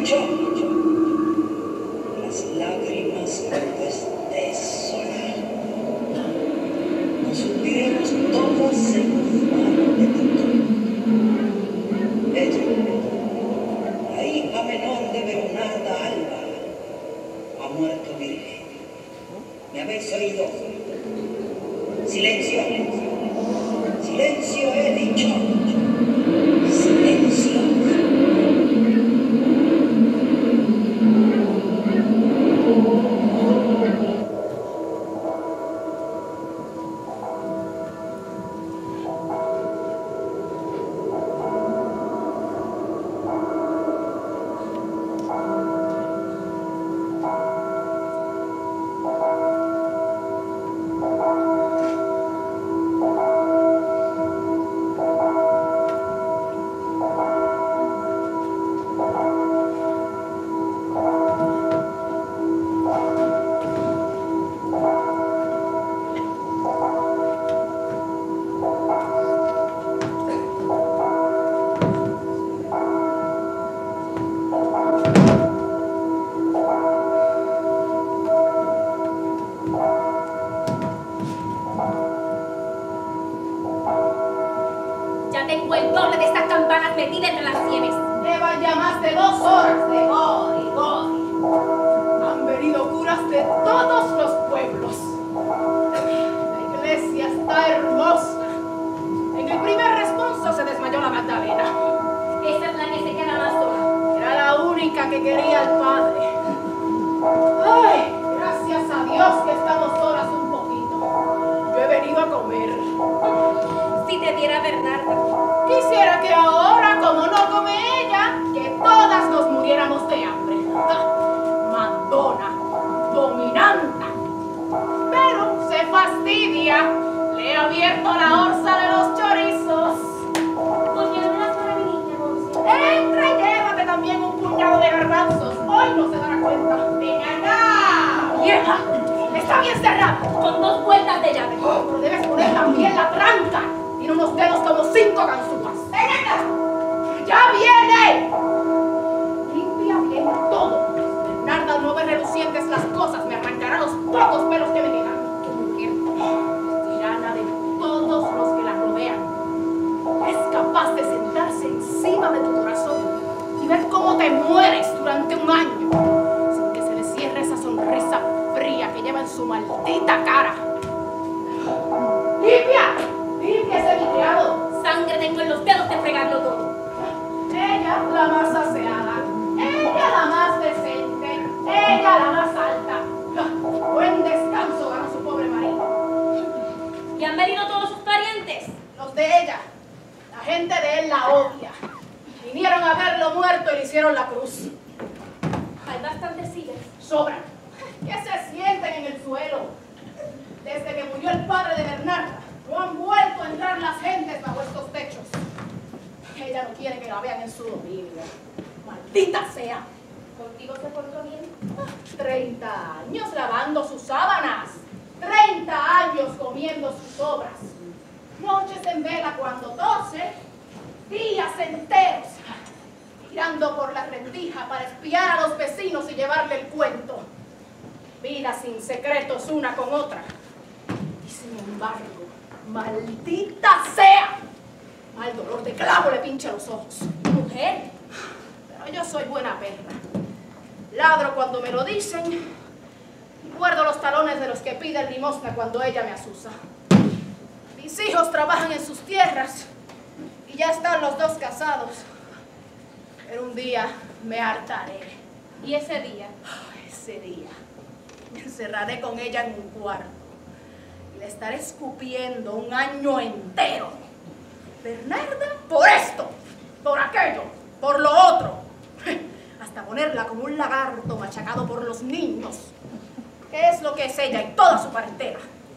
dicho, las lágrimas después de solar. Nos hundiremos todos en un mar de tanto. Ella, la hija menor de Bernarda Alba, ha muerto virgen. ¿Me habéis oído? Silencio. Silencio, he dicho. Silencio. Tengo el doble de estas campanas metidas entre las sienes. Llevan ya más de 2 horas de gori. Han venido curas de todos los pueblos. La iglesia está hermosa. En el primer responso se desmayó la Magdalena. Esa es la que se queda más sola. Era la única que quería al padre. Ay, gracias a Dios que estamos solas un poquito. Yo he venido a comer. Si te diera Bernarda. Quisiera que ahora, como no come ella, que todas nos muriéramos de hambre. Mandona, dominanta. Pero se fastidia. Le he abierto la orza de los chorizos. ¿Por qué no me das para mi niña, Monse? Entra y llévate también un puñado de garbanzos. Hoy no se dará cuenta. ¡Ven acá! ¡Vieja! Está bien cerrada. Con 2 vueltas de llave. Oh, pero debes poner también la tranca. Tiene unos dedos como 5 ganzúas. ¡Ven acá! ¡Ya viene! Limpia bien todo. Bernarda no ve relucientes las cosas. Me arrancará los pocos pelos que me quedan. Tu mujer, tirana de todos los que la rodean. Es capaz de sentarse encima de tu corazón y ver cómo te mueres durante un año sin que se le cierre esa sonrisa fría que lleva en su maldita cara. ¡Limpia! ¡Limpia ese vidriado! Sangre tengo en los dedos de fregarlo todo. Ella la más aseada, ella la más decente, ella la más alta. Buen descanso ganó su pobre marido. ¿Y han venido todos sus parientes? Los de ella, la gente de él la odia. Vinieron a verlo muerto y le hicieron la cruz. Hay bastantes sillas. Sobran. Que se sienten en el suelo. Desde que murió el padre de Bernarda, no han vuelto a entrar las gentes bajo estos techos. Ella no quiere que la vean en su dominio. ¡Maldita sea! ¿Contigo se portó bien? 30 años lavando sus sábanas. 30 años comiendo sus sobras. Noches en vela cuando tose. Días enteros mirando por la rendija para espiar a los vecinos y llevarle el cuento. Vidas sin secretos una con otra. Y sin embargo, maldita sea, al dolor de clavo le pincha los ojos. Mujer, pero yo soy buena perra. Ladro cuando me lo dicen y guardo los talones de los que piden limosna cuando ella me asusa. Mis hijos trabajan en sus tierras y ya están los 2 casados. Pero un día me hartaré. ¿Y ese día? Ese día me encerraré con ella en un cuarto y le estaré escupiendo un año entero. Bernarda, por esto, por aquello, por lo otro, hasta ponerla como un lagarto machacado por los niños, que es lo que es ella y toda su parentela.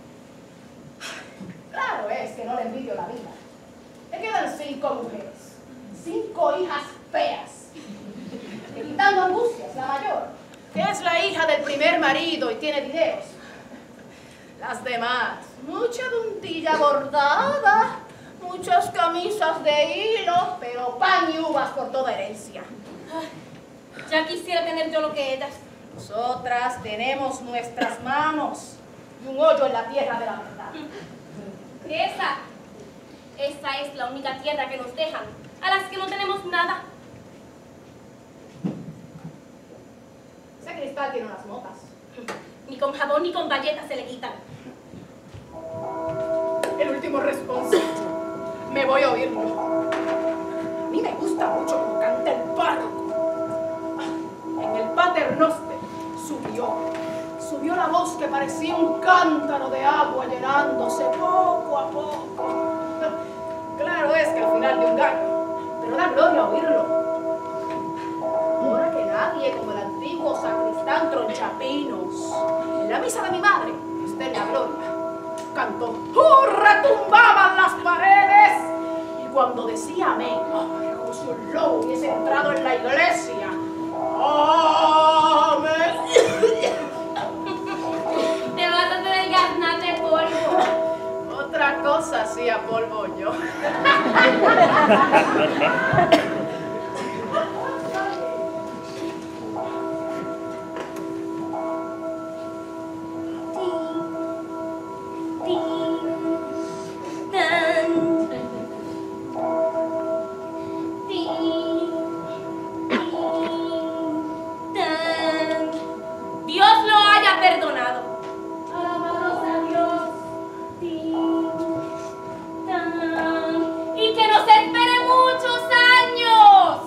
Claro es que no le envidio la vida. Le quedan 5 mujeres, 5 hijas feas, evitando angustias, la mayor, que es la hija del primer marido y tiene dineros. Las demás, mucha puntilla bordada, muchas camisas de hilo, pero pan y uvas por toda herencia. Ya quisiera tener yo lo que ellas. Nosotras tenemos nuestras manos y un hoyo en la tierra de la verdad. Esa es la única tierra que nos dejan, a las que no tenemos nada. Ese cristal tiene unas notas. Ni con jabón ni con galletas se le quitan. El último responso. Me voy a oírlo. A mí me gusta mucho cómo canta el párroco. En el Pater Noster subió la voz que parecía un cántaro de agua llenándose poco a poco. Claro es que al final de un gallo, pero da gloria oírlo. Ahora que nadie como el antiguo sacristán Tronchapinos, en la misa de mi madre, está en la gloria, cantó, retumbaban las paredes, y cuando decía amén, era como si un lobo hubiese entrado en la iglesia. ¡Amén! Te vas a hacer el gaznate de polvo. Otra cosa hacía polvo yo. Dios lo haya perdonado. Alabados a Dios. Y que nos espere muchos años.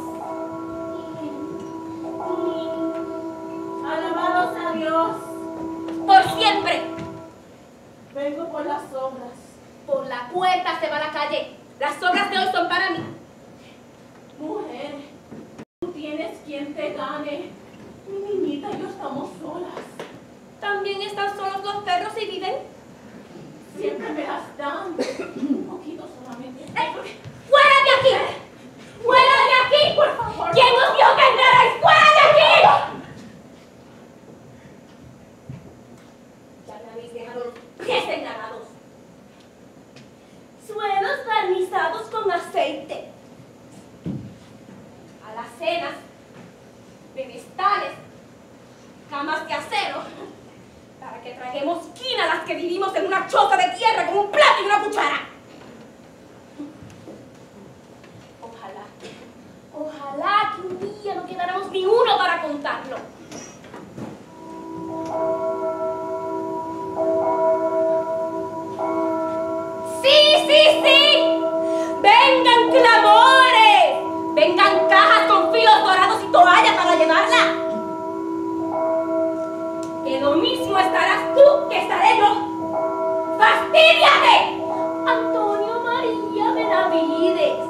Alabados a Dios. Por siempre. Vengo por las obras. Por la puerta se va a la calle. Las obras de hoy son para mí. Mujer, tú tienes quien te gane. Mi niñita y yo estamos solas. También están solos los perros y viven. Siempre me las dan. Un poquito solamente. ¡Fuera de aquí! ¡Fuera de aquí! Por favor. ¿Quién os dijo que entrarais? ¡Fuera de aquí! Ya me habéis dejado los pies engranados. Suelos barnizados con aceite. Alacenas, pedestales, camas de acero, para que traguemos quina a las que vivimos en una choza de tierra con un plato y una cuchara. Ojalá que un día no quedáramos ni uno para contarlo. ¡Sí! ¡Vengan clamores! ¡Vengan cajas con filos dorados y toallas para llevarla! Que lo mismo estarás tú que estaré yo. ¡Fastídiate! Antonio María Benavides.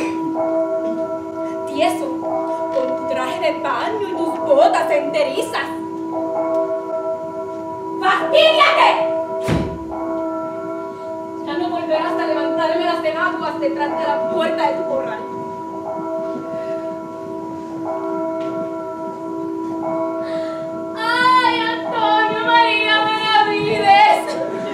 Tieso, con tu traje de baño y tus botas enterizas. ¡Fastídiate! Ya no volverás a levantarme las enaguas detrás de la puerta de tu corral. ¡Ay, Antonio María Benavides!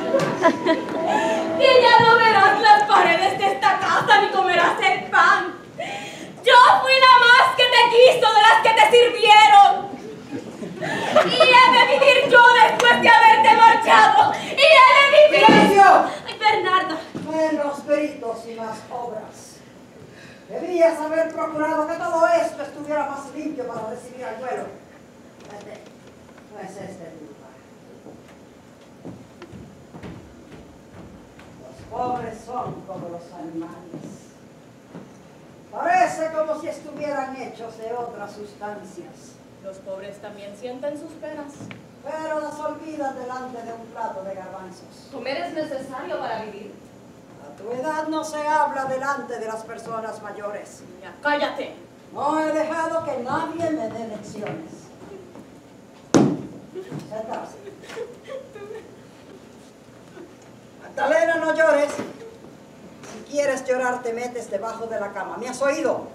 Que ya no verás las paredes de esta casa ni comerás el pan. Yo fui la más que te quiso de las que te sirvieron. Y he de vivir yo después de haberte marchado. Y he de vivir... ¡Silencio! ¡Ay, Bernarda! Menos peritos y más obras. Debías haber procurado que todo esto estuviera más limpio para recibir al vuelo. Vete, no es este el lugar. Los pobres son como los animales. Parece como si estuvieran hechos de otras sustancias. Los pobres también sienten sus penas. Pero las olvidan delante de un plato de garbanzos. Comer es necesario para vivir. A tu edad no se habla delante de las personas mayores. Niña, cállate. No he dejado que nadie me dé lecciones. Sentarse. Magdalena, no llores. Si quieres llorar, te metes debajo de la cama. ¿Me has oído?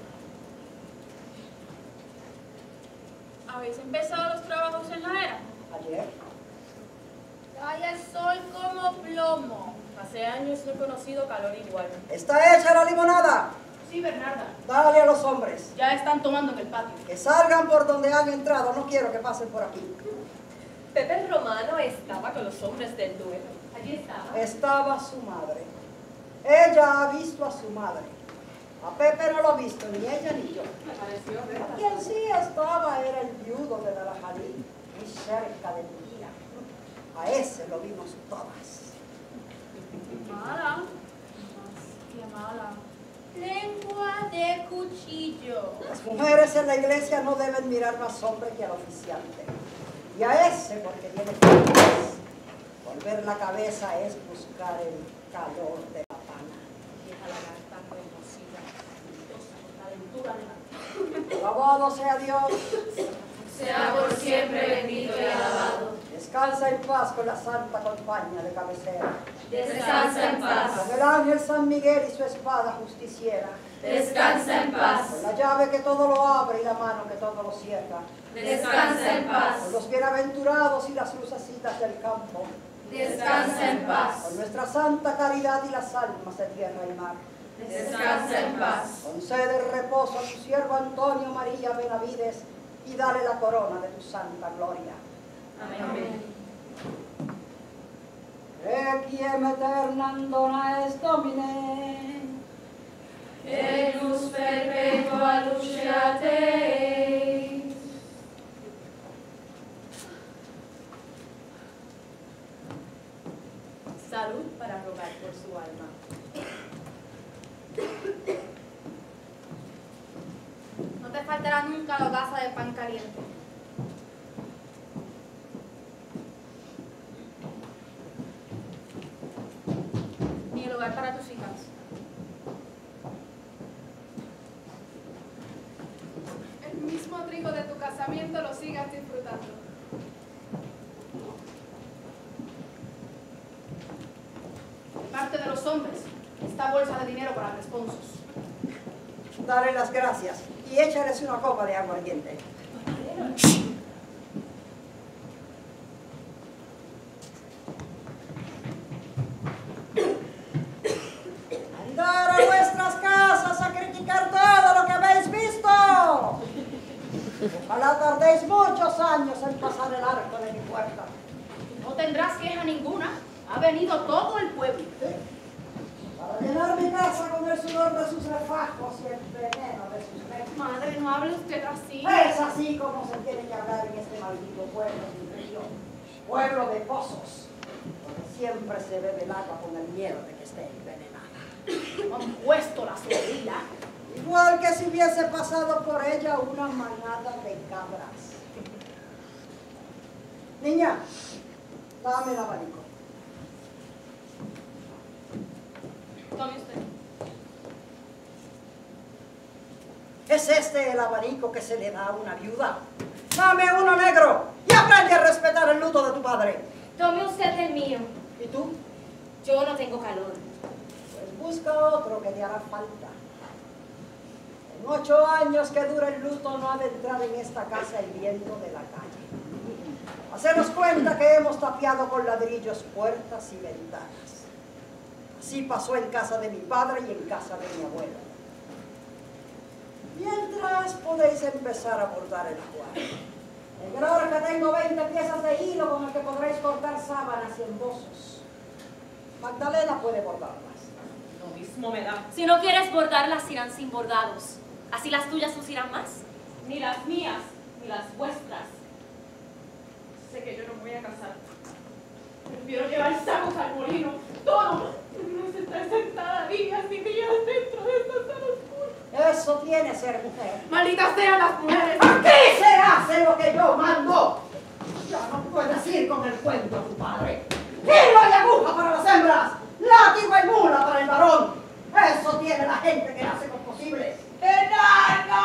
¿Habéis empezado los trabajos en la era? Ayer. Cae el sol como plomo. Hace años no he conocido calor igual. ¿Está hecha la limonada? Sí, Bernarda. Dale a los hombres. Ya están tomando en el patio. Que salgan por donde han entrado. No quiero que pasen por aquí. Pepe el Romano estaba con los hombres del duelo. Allí estaba. Estaba su madre. Ella ha visto a su madre. A Pepe no lo ha visto, ni ella ni yo. Me pareció ver. Quien sí estaba era el viudo de Narajalí, muy cerca de mi tía. A ese lo vimos todas. Mala. Qué mala. Lengua de cuchillo. Las mujeres en la iglesia no deben mirar más hombre que al oficiante. Y a ese porque tiene fuerzas. Volver la cabeza es buscar el calor de la pana. Vieja lagarta reconocida, calentura de la... Alabado sea Dios. Sea por siempre bendito y alabado. Descansa en paz con la santa compañía de cabecera. Descansa en paz. Con el ángel San Miguel y su espada justiciera. Descansa en paz. Con la llave que todo lo abre y la mano que todo lo cierra. Descansa en paz. Con los bienaventurados y las lucecitas del campo. Descansa en paz. Con nuestra santa caridad y las almas de tierra y mar. Descansa en paz. Concede reposo a tu siervo Antonio María Benavides y dale la corona de tu santa gloria. Amén. Requiem aeternam dona est Domine. Et luz perpetua luceate. Salud para rogar por su alma. No te faltará nunca la hogaza de pan caliente. Ni el hogar para tus hijas. El mismo trigo de tu casamiento lo sigas disfrutando. De parte de los hombres, esta bolsa de dinero para responsos. Dale las gracias y échales una copa de agua ardiente. Andar a vuestras casas a criticar todo lo que habéis visto. Ojalá tardéis muchos años en pasar el arco de mi puerta. No tendrás queja ninguna. Ha venido todo el pueblo. Para llenar mi casa con el sudor de sus refajos y el veneno de sus renos. Madre, no hable usted así. Es así como se tiene que hablar en este maldito pueblo sin río, pueblo de pozos, donde siempre se bebe el agua con el miedo de que esté envenenada. Han puesto la sobrina. Igual que si hubiese pasado por ella una manada de cabras. Niña, dame el abanico. Tome usted. ¿Es este el abanico que se le da a una viuda? Dame uno negro y aprende a respetar el luto de tu padre. Tome usted el mío. ¿Y tú? Yo no tengo calor. Pues busca otro que te hará falta. En 8 años que dura el luto no ha de entrar en esta casa el viento de la calle. Haceros cuenta que hemos tapiado con ladrillos puertas y ventanas. Así pasó en casa de mi padre y en casa de mi abuelo. Mientras podéis empezar a bordar el cuadro. En el que tengo 20 piezas de hilo con el que podréis cortar sábanas y embozos. Magdalena puede bordarlas. Lo mismo me da. Si no quieres bordarlas, irán sin bordados. Así las tuyas lucirán más. Ni las mías, ni las vuestras. Sé que yo no me voy a casar. Prefiero llevar sacos al molino. Todo. No se está sentada días y días dentro de esta sala oscura. Eso tiene ser mujer. Malditas sean las mujeres. ¡Aquí se hace lo que yo mando! Ya no puedes ir con el cuento de tu padre. ¡Hilo y aguja para las hembras! ¡Látigo y mula para el varón! Eso tiene la gente que nace con posibles. ¡Enana!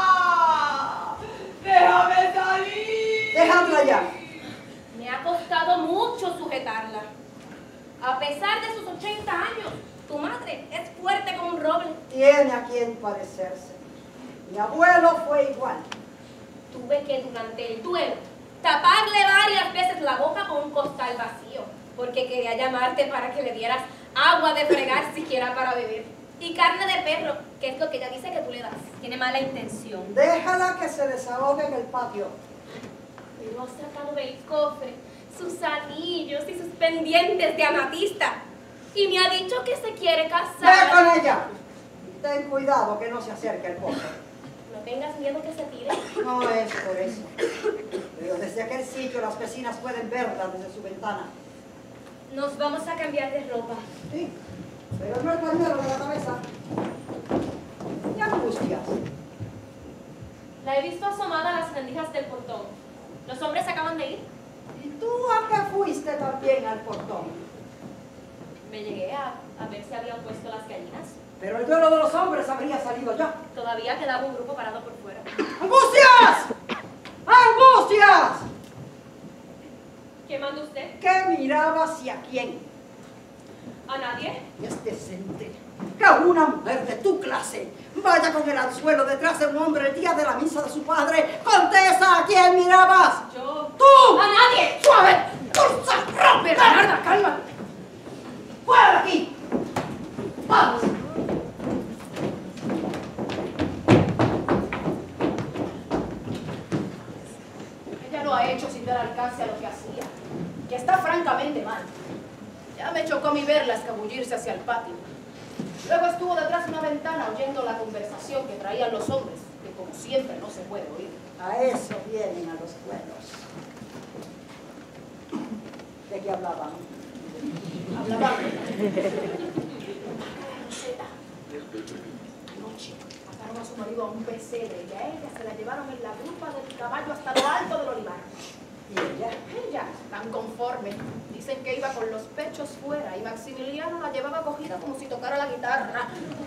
¡Déjame salir! ¡Dejadla ya! Me ha costado mucho sujetarla. A pesar de sus 80 años, tu madre es fuerte como un roble. Tiene a quien parecerse. Mi abuelo fue igual. Tuve que, durante el duelo, taparle varias veces la boca con un costal vacío, porque quería llamarte para que le dieras agua de fregar siquiera para beber. Y carne de perro, que es lo que ella dice que tú le das. Tiene mala intención. Déjala que se desahogue en el patio. Pero ha sacado del cofre sus anillos y sus pendientes de amatista. Y me ha dicho que se quiere ¡Ve casar. con ella! Y ten cuidado que no se acerque el pozo. No tengas miedo que se tire. No es por eso. Pero desde aquel sitio las vecinas pueden verla desde su ventana. Nos vamos a cambiar de ropa. Sí, pero no el pañuelo de la cabeza. ¿Qué angustias? La he visto asomada a las rendijas del portón. Los hombres acaban de ir. ¿Y tú a qué fuiste también al portón? Me llegué a ver si habían puesto las gallinas. Pero el duelo de los hombres habría salido ya. Todavía quedaba un grupo parado por fuera. ¡Angustias! ¡Angustias! ¿Qué manda usted? ¿Qué miraba hacia quién? ¿A nadie? Es decente que una mujer de tu clase vaya con el anzuelo detrás de un hombre el día de la misa de su padre. ¡Contesta a quién mirabas! Yo. ¡Tú! ¡A nadie! ¡Suave! ¡Dulce! ¡Rompe! Bernarda, cálmate. ¡Fuera de aquí! ¡Vamos! Ella lo ha hecho sin dar alcance a lo que hacía, que está francamente mal. Ya me chocó a mí verla escabullirse hacia el patio. Luego estuvo detrás de una ventana oyendo la conversación que traían los hombres, que como siempre no se puede oír. A eso vienen a los pueblos. ¿De qué hablaban? Hablaban Roseta. Anoche ataron a su marido a un pesebre y a ella se la llevaron en la grupa del caballo hasta lo alto del olivar. ¿Y ella? Ella, tan conforme, dicen que iba con los pechos fuera y Maximiliano la llevaba cogida como si tocara la guitarra.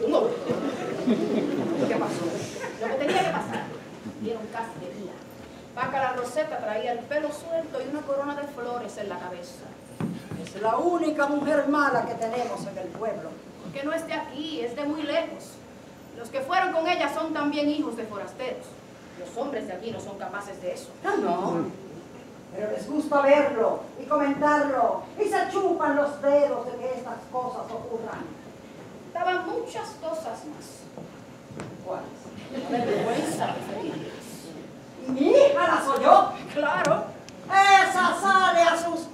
¿Qué pasó? Lo que tenía que pasar, vieron casi de día. Bácala Roseta traía el pelo suelto y una corona de flores en la cabeza. Es la única mujer mala que tenemos en el pueblo. Porque no es de aquí, es de muy lejos. Los que fueron con ella son también hijos de forasteros. Los hombres de aquí no son capaces de eso. Ah, no. Pero les gusta verlo y comentarlo y se chupan los dedos de que estas cosas ocurran. Estaban muchas cosas más. ¿Cuáles? Una vergüenza referirles. ¿Y mi hija las oyó? Claro. ¡Esa sale a sus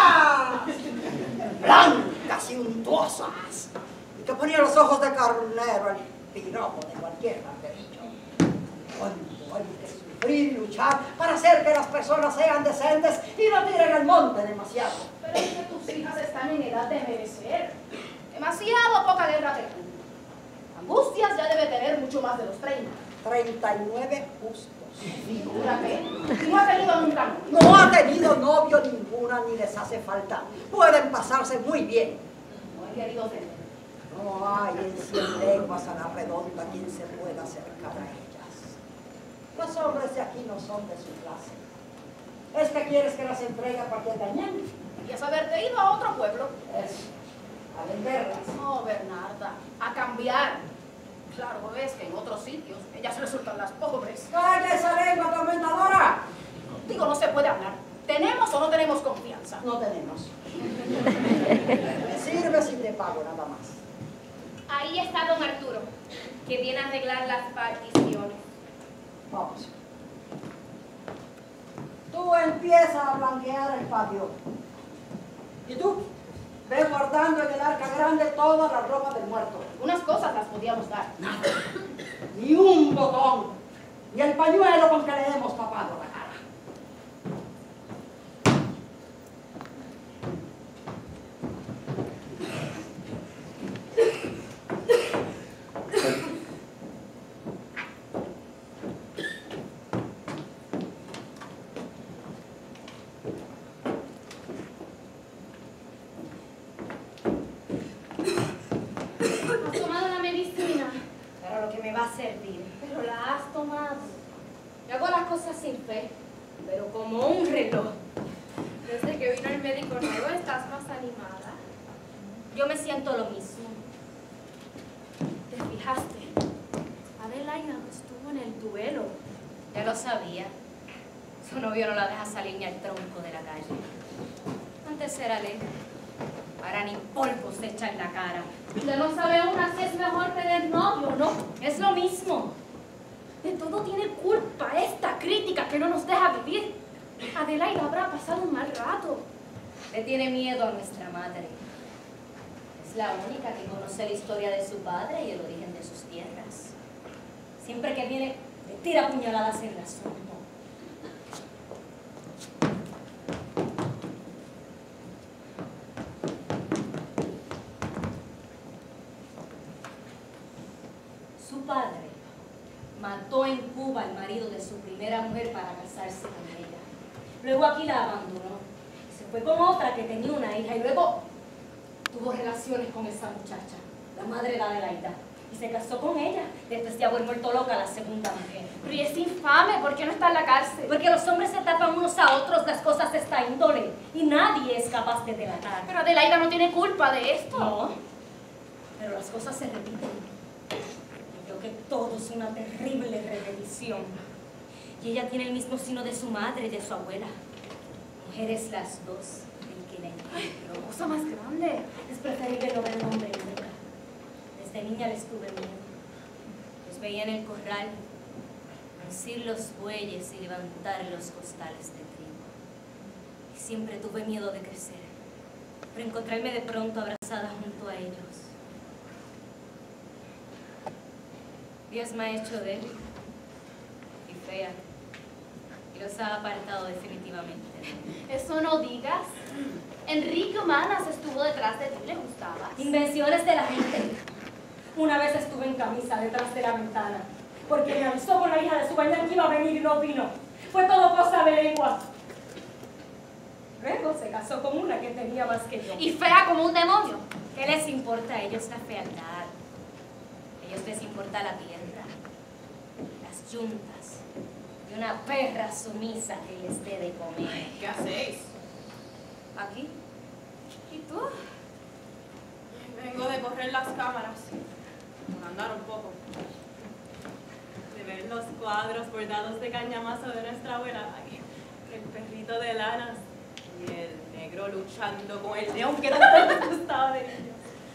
tías! Blancas y untuosas. Y que ponía los ojos de carnero al piropo de cualquier banderillo. ¿Cuánto hay que sufrir y luchar para hacer que las personas sean decentes y no tiren al monte demasiado? Pero es que tus hijas están en edad de merecer. Demasiado poca guerra te dan. Angustias ya debe tener mucho más de los 30. 39 justos. Figúrate. No ha tenido nunca novio. No ha tenido novio ninguna ni les hace falta. Pueden pasarse muy bien. No he querido tener. No hay en 100 leguas a la redonda quien se pueda acercar a ellas. Los hombres de aquí no son de su clase. ¿Es que quieres que las entregue a cualquier dañán? Podías haberte ido a otro pueblo. Eso, a venderlas. No, Bernarda, a cambiar. Claro, ves que en otros sitios ellas resultan las pobres. ¡Calla esa lengua atormentadora! Digo, no se puede hablar. ¿Tenemos o no tenemos confianza? No tenemos. Me sirve si te pago nada más. Ahí está don Arturo, que viene a arreglar las particiones. Vamos. Tú empiezas a blanquear el patio. ¿Y tú? Ve guardando en el arca grande toda la ropa del muerto. Unas cosas las podíamos dar. Nada. Ni un botón. Ni el pañuelo con que le hemos tapado la cara. ¿Has tomado la medicina? Para lo que me va a servir. Pero la has tomado. Yo hago las cosas sin fe, pero como un reloj. Desde que vino el médico nuevo, ¿estás más animada? Yo me siento lo mismo. ¿Te fijaste? Adelaida no estuvo en el duelo. Ya lo sabía. Su novio no la deja salir ni al tronco de la calle. Antes era alegre. Ahora ni polvo se echa en la cara. Ya no sabe una si es mejor todo tiene culpa esta crítica que no nos deja vivir. Adelaida habrá pasado un mal rato. Le tiene miedo a nuestra madre. Es la única que conoce la historia de su padre y el origen de sus tierras. Siempre que viene, le tira puñaladas en el asunto. Su padre mató en Cuba al marido de su primera mujer para casarse con ella. Luego aquí la abandonó. Se fue con otra que tenía una hija y luego tuvo relaciones con esa muchacha, la madre de Adelaida, y se casó con ella después de haber vuelto loca la segunda mujer. Pero y es infame, ¿por qué no está en la cárcel? Porque los hombres se tapan unos a otros las cosas de esta índole y nadie es capaz de delatar. Pero Adelaida no tiene culpa de esto. No, pero las cosas se repiten. Yo creo que todo es una terrible repetición. Y ella tiene el mismo sino de su madre y de su abuela. Mujeres las dos, el que la encontró. Cosa más grande. Es preferible no ver un hombre nunca. Desde niña les tuve miedo. Los veía en el corral, uncir los bueyes y levantar los costales de trigo. Y siempre tuve miedo de crecer, pero encontrarme de pronto abrazada junto a ellos. Dios me ha hecho débil y fea, y los ha apartado definitivamente. Eso no digas. Enrique Humanas estuvo detrás de ti, ¿le gustabas? Invenciones de la gente. Una vez estuve en camisa detrás de la ventana, porque me avisó con la hija de su bañera que iba a venir y no vino. Fue todo cosa de lengua. Luego se casó con una que tenía más que yo. Y fea como un demonio. ¿Qué les importa a ellos la fealdad? A ellos les importa la tierra, las yuntas y una perra sumisa que les dé de comer. ¿Qué hacéis? ¿Aquí? ¿Y tú? Vengo de correr las cámaras, por andar un poco. De ver los cuadros bordados de cañamazo de nuestra abuela. Ay, el perrito de lanas y el negro luchando con el león que tanto me gustaba de niño.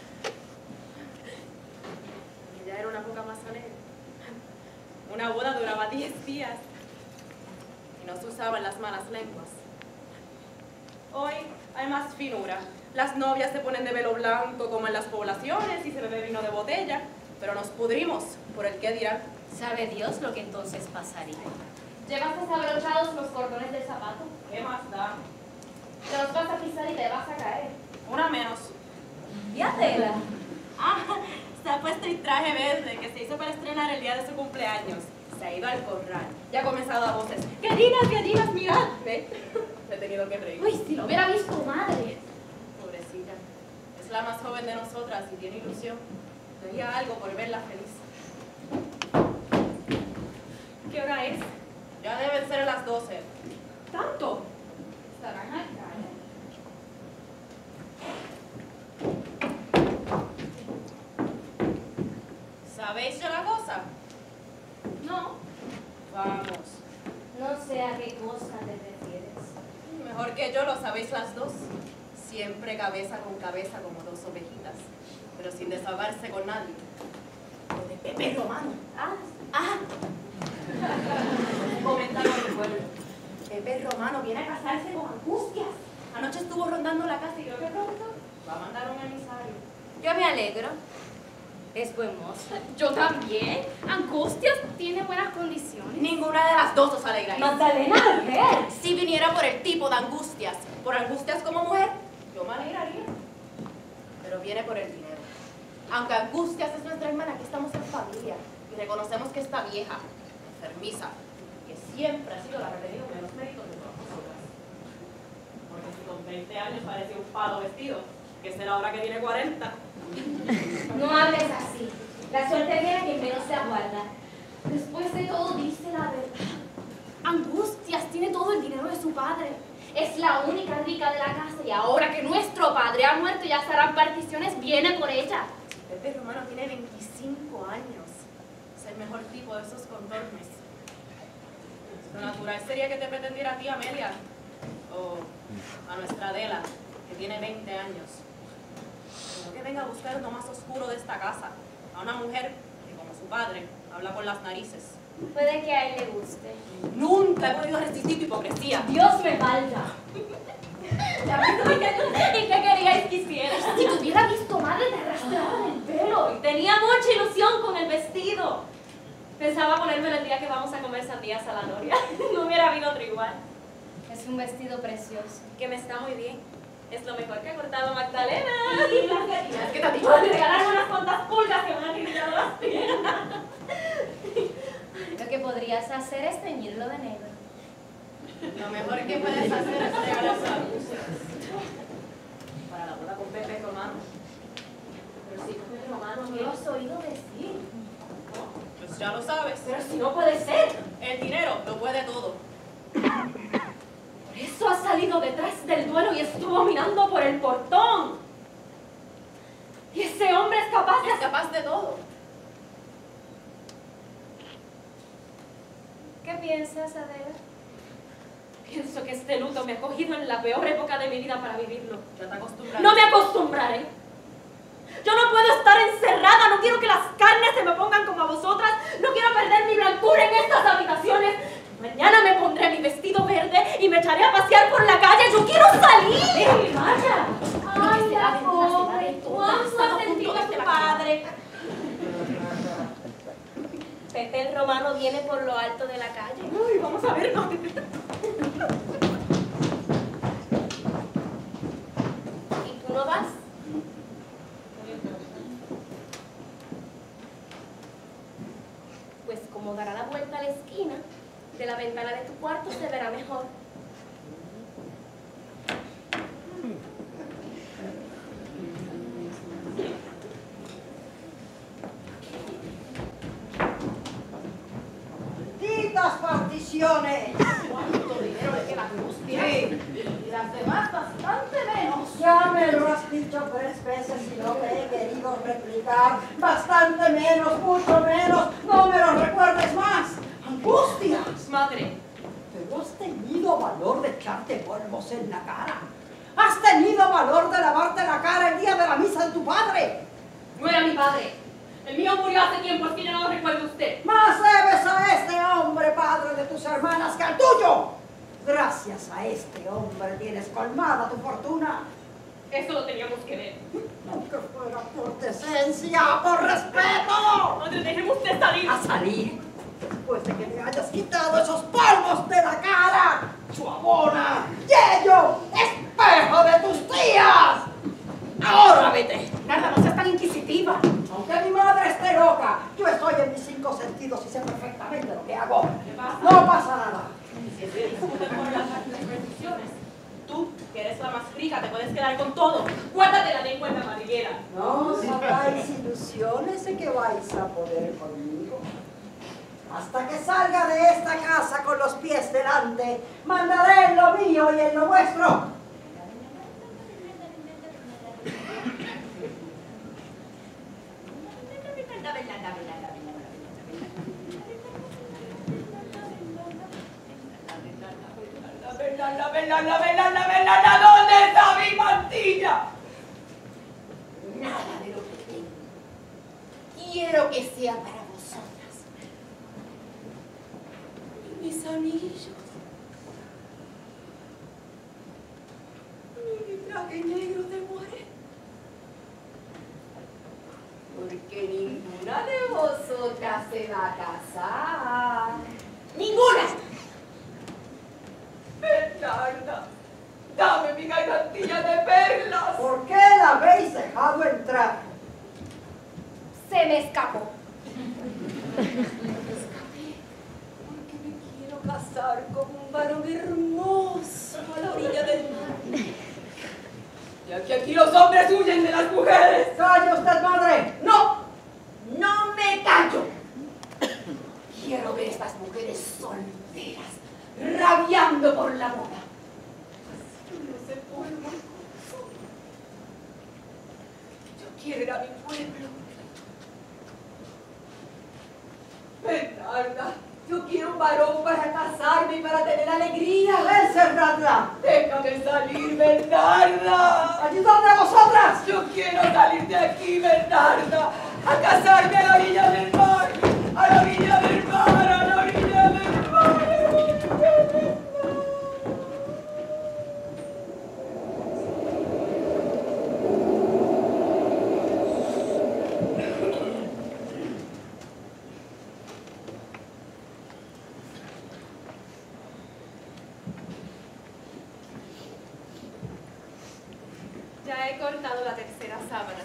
Ella era una poca amazonera. Una boda duraba 10 días y no se usaban las malas lenguas. Hoy hay más finura. Las novias se ponen de velo blanco como en las poblaciones y se bebe vino de botella, pero nos pudrimos por el qué dirán. ¿Sabe Dios lo que entonces pasaría? ¿Llevas desabrochados los cordones del zapato? ¿Qué más da? Te los vas a pisar y te vas a caer. Una menos. ¿Y Adela? Ah, se ha puesto el traje verde que se hizo para estrenar el día de su cumpleaños. Se ha ido al corral. Ya ha comenzado a voces. ¡Gallinas, mirad! ¿Ve? Me he tenido que reír. Uy, si lo hubiera visto madre. Pobrecita. Es la más joven de nosotras y tiene ilusión. Daría algo por verla feliz. ¿Qué hora es? Ya deben ser las 12. ¿Tanto? Estarán al caer. ¿Sabéis ya la cosa? No. Vamos. No sé a qué cosa te refieres. Mejor que yo lo sabéis las dos. Siempre cabeza con cabeza como dos ovejitas, pero sin desahogarse con nadie. Lo de Pepe Romano. Ah, Un comentario del pueblo. Pepe Romano viene a casarse con Angustias. Anoche estuvo rondando la casa y creo que pronto va a mandar un emisario. yo me alegro. Es buen mozo. Yo también. Angustias tiene buenas condiciones. Ninguna de las dos os alegráis. Magdalena, mujer. Si viniera por el tipo de Angustias, por Angustias como mujer, yo me alegraría. Pero viene por el dinero. Aunque Angustias es nuestra hermana, aquí estamos en familia. Y reconocemos que esta vieja, enfermiza, que siempre ha sido la que ha tenido menos méritos de todas nosotras. Porque si con 20 años parece un palo vestido, que será ahora que tiene 40. No hables así. La suerte viene a quien menos se aguarda. Después de todo, dice la verdad. Angustias tiene todo el dinero de su padre. Es la única rica de la casa y ahora que nuestro padre ha muerto y ya estarán particiones, viene por ella. Pepe Romano tiene 25 años. Es el mejor tipo de esos contornos. Lo natural sería que te pretendiera a ti, Amelia. O a nuestra Adela, que tiene 20 años. Pero que venga a buscar lo más oscuro de esta casa. A una mujer que, como su padre, habla con las narices. Puede que a él le guste. Nunca he podido resistir tu hipocresía. Dios me valga. ¿Y qué queríais que hiciera? Si te hubiera visto, madre, te arrastraba del pelo. Y tenía mucha ilusión con el vestido. Pensaba ponérmelo el día que vamos a comer sandías a la noria. No hubiera habido otro igual. Es un vestido precioso. Que me está muy bien. Es lo mejor que ha cortado Magdalena. Y las gallinas que te ha dicho. Voy a regalar unas cuantas pulgas que me han acribillado las piernas. Lo que podrías hacer es teñirlo de negro. Lo mejor que puedes hacer es regalar dulces. Para la boda con Pepe Romano. Pero si Pepe Romano No lo has oído decir. pues ya lo sabes. Pero si no puede ser. El dinero lo puede todo. Por eso ha salido detrás del duelo y estuvo mirando por el portón. Y ese hombre es capaz de... Es capaz de todo. ¿Qué piensas, Adela? Pienso que este luto me ha cogido en la peor época de mi vida para vivirlo. Ya te acostumbras. No me acostumbraré. Yo no puedo estar encerrada, no quiero que las carnes se me pongan como a vosotras, no quiero perder mi blancura en estas habitaciones. Mañana me pondré mi vestido verde y me echaré a pasear por la calle. ¡Yo quiero salir! ¡Vaya! Ay, la pobre. ¿Cuánto ha sentido tu padre? Pepe el Romano viene por lo alto de la calle. Uy, vamos a verlo. ¿Y tú no vas? Pues como dará la vuelta a la esquina, de la ventana de tu cuarto se verá mejor. ¡Malditas particiones! ¿Cuánto dinero le queda a Angustia? Sí. Y las demás bastante menos. Ya me lo has dicho 3 veces y no te he querido replicar. Bastante menos, mucho menos. No me lo recuerdes más. ¡Angustias! Madre, Pero has tenido valor de echarte polvos en la cara. Has tenido valor de lavarte la cara el día de la misa de tu padre. No era mi padre. El mío murió hace tiempo, es que ya no lo recuerda usted. Más debes a este hombre, padre de tus hermanas, que al tuyo. Gracias a este hombre tienes colmada tu fortuna. Eso lo teníamos que ver. Aunque fuera por decencia, por respeto. Madre, déjeme usted salir. A salir después de que me hayas quitado esos polvos de la cara. Suavona, yello, espejo de tus tías. Ahora vete. Nada, no seas tan inquisitiva. Aunque mi madre esté loca, yo estoy en mis 5 sentidos y sé perfectamente lo que hago. ¿qué pasa? No pasa nada. Si se discuten por las restricciones, tú, que eres la más rica, te puedes quedar con todo. Guárdate la lengua en la madriguera. No os hagáis ilusiones de que vais a poder conmigo. Hasta que salga de esta casa con los pies delante, mandaré en lo mío y en lo vuestro. La ¿dónde está mi mantilla? Nada de lo que tengo. Quiero que sea para vosotras. Y mis anillos. Y mi traje negro de mujer. Porque ninguna de vosotras se va a casar. ¡Ninguna! Bernarda, dame mi gargantilla de perlas. ¿Por qué la habéis dejado entrar? Se me escapó. Porque me quiero casar con un varón hermoso a la orilla del mar. Ya que aquí los hombres huyen de las mujeres. ¡Calle usted, madre! ¡No! ¡No me callo! Quiero ver estas mujeres solteras rabiando por la boda. Así no se forma el corazón. Yo quiero ir a mi pueblo. Bernarda, yo quiero un varón para casarme y para tener alegría. ¡Encerradla! Déjame salir, Bernarda. ¡Ayudadme a vosotras! Yo quiero salir de aquí, Bernarda, a casarme a la orilla del mar, a la orilla del mar, a la he cortado la tercera sábana.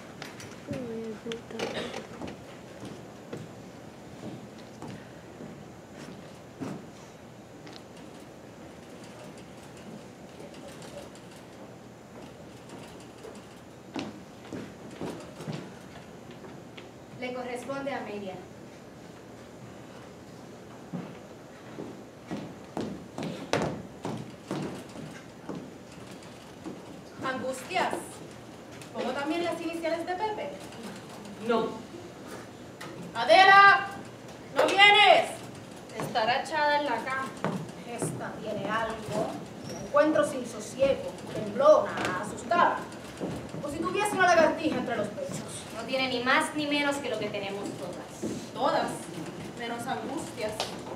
Le corresponde a Amelia. Angustias. ¿Pongo también las iniciales de Pepe? No. ¡Adela! ¡No vienes! Estará echada en la cama. Esta tiene algo. La encuentro sin sosiego, temblona, asustada. Como si tuviese una lagartija entre los pechos. No tiene ni más ni menos que lo que tenemos todas. Todas, menos Angustias.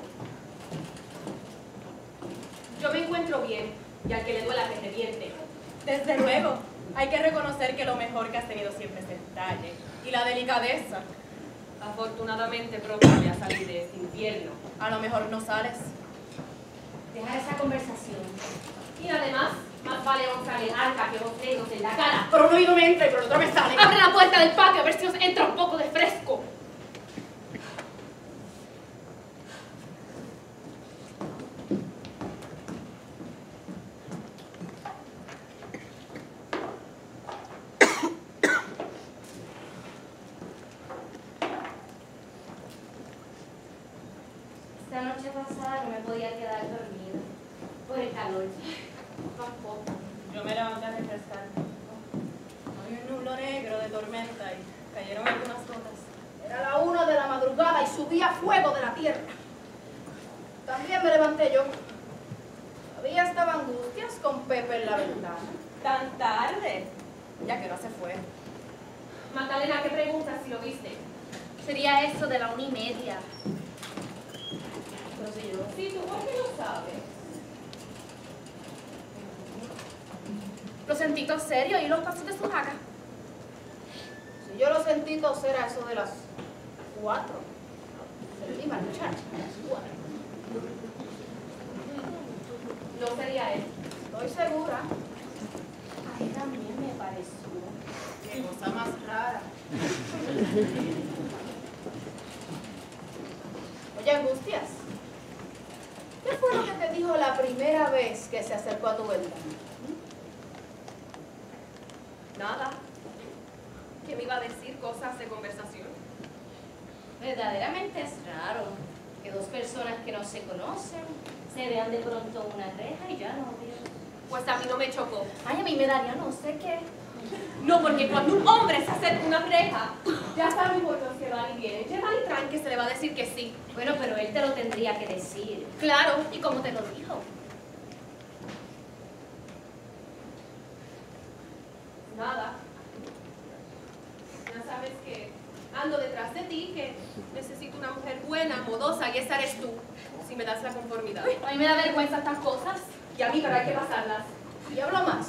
Yo me encuentro bien, y al que le duela que reviente. Desde luego, hay que reconocer que lo mejor que has tenido siempre es el detalle y la delicadeza. Afortunadamente pronto voy a salir de este infierno. A lo mejor no sales. Dejar esa conversación. Y además, más vale honrar el arca que vos dedos en la cara. Por un oído me entra y por el otro me sale. ¡Abre la puerta del patio a ver si os entra un poco de fresco! Esta noche pasada no me podía quedar dormida por el calor. Tampoco. Yo me levanté a refrescar. Había un nublo negro de tormenta y cayeron algunas gotas. Era la 1 de la madrugada y subía fuego de la tierra. También me levanté yo. Todavía estaba Angustias con Pepe en la ventana. ¿Tan tarde? Ya que no se fue. Magdalena, ¿qué preguntas si lo viste? Sería eso de la 1:30. No sé yo. Sí, tú, ¿por qué lo sabes? Lo sentí todo serio y los pasos de su jaca. Si yo lo sentí toser a eso de las 4. Se le di marchar a las 4. No sería él. Estoy segura. A mí también me pareció. Qué cosa más rara. Oye, Angustias, ¿qué fue lo que te dijo la primera vez que se acercó a tu ventana? Nada. ¿Qué me iba a decir? Cosas de conversación. Verdaderamente es raro que dos personas que no se conocen se vean de pronto una reja y ya novios. Pues a mí no me chocó. Ay, a mí me daría no sé qué. No, porque cuando un hombre se acerca a una reja, ya sabe por los que van y vienen. Lleva y traen que se le va a decir que sí. Bueno, pero él te lo tendría que decir. Claro, ¿y cómo te lo dijo? Nada. Ya sabes que ando detrás de ti, que necesito una mujer buena, modosa, y esa eres tú, si me das la conformidad. A mí me da vergüenza estas cosas. Y a mí, pero hay que pasarlas. Y hablo más.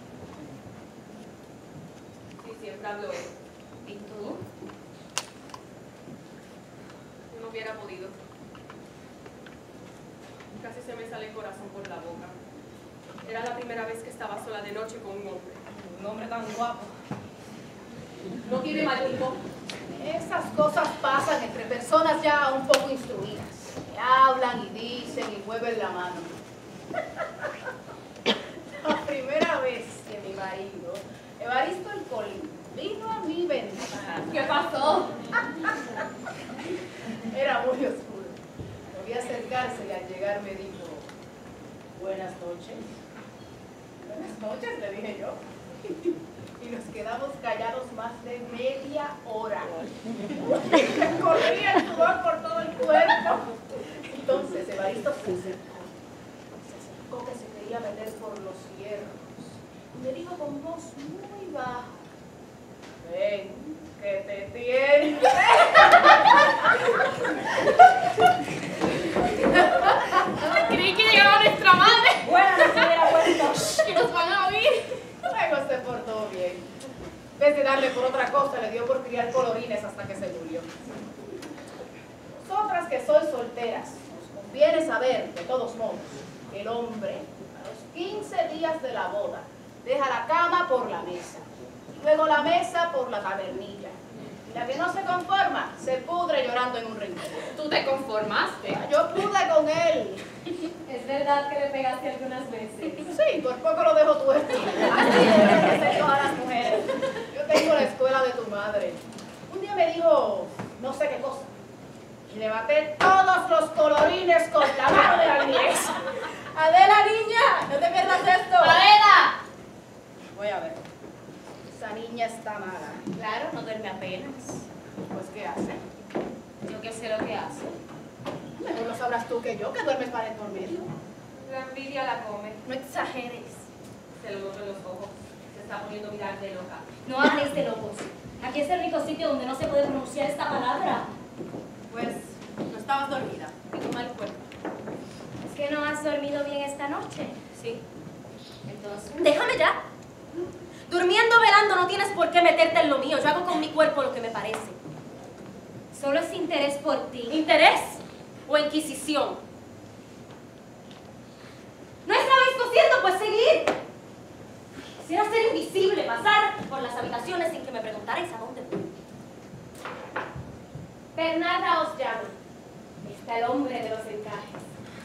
Sí, siempre hablo él. ¿Y tú? Yo no hubiera podido. Casi se me sale el corazón por la boca. Era la primera vez que estaba sola de noche con un hombre. Un hombre tan guapo. No tiene mal tipo. Esas cosas pasan entre personas ya un poco instruidas. Que hablan y dicen y mueven la mano. La primera vez que mi marido, Evaristo el Colín, vino a mi ventana. ¿Qué pasó? Era muy oscuro. Lo vi acercarse y al llegar me dijo, buenas noches. Buenas noches, le dije yo. Y nos quedamos callados más de media hora. Me corría el sudor por todo el cuerpo. Entonces Evaristo se acercó que se quería meter por los hierros. Y me dijo con voz muy baja, ven, que te tiente. Creí que llegaba nuestra madre. Bueno, no se hubiera puesto. Que nos van a oír. Luego se portó bien. En vez de darle por otra cosa, le dio por criar colorines hasta que se murió. Nosotras que sois solteras, nos conviene saber, de todos modos, que el hombre, a los 15 días de la boda, deja la cama por la mesa, y luego la mesa por la tabernilla. Y la que no se conforma, se pudre llorando en un rincón. ¿Tú te conformaste? Yo pude con él. ¿Es verdad que le pegaste algunas veces? Sí, por poco lo dejo tuerto. Así deben ser todas las mujeres. Yo tengo la escuela de tu madre. Un día me dijo no sé qué cosa. Y le maté todos los colorines con la mano de la niñez. Adela, niña, no te pierdas esto. ¡Adela! Voy a ver. Esa niña está mala. Claro, no duerme apenas. Pues, ¿qué hace? Yo que sé lo que hace. Mejor lo sabrás tú que yo, que duermes para el por medio. La envidia la come. No exageres. Se lo noto en los ojos. Se está poniendo a mirar de loca. No hables de locos. Aquí es el único sitio donde no se puede pronunciar esta palabra. Pues, no estabas dormida. Tengo mal cuerpo. ¿Es que no has dormido bien esta noche? Sí. Entonces, Déjame ya. Durmiendo, velando, no tienes por qué meterte en lo mío. Yo hago con mi cuerpo lo que me parece. solo es interés por ti. ¿Interés o inquisición? ¿No estabais cosiendo? Pues seguid. Quisiera ser invisible, pasar por las habitaciones sin que me preguntarais a dónde voy. Bernarda os llama. Está el hombre de los encajes.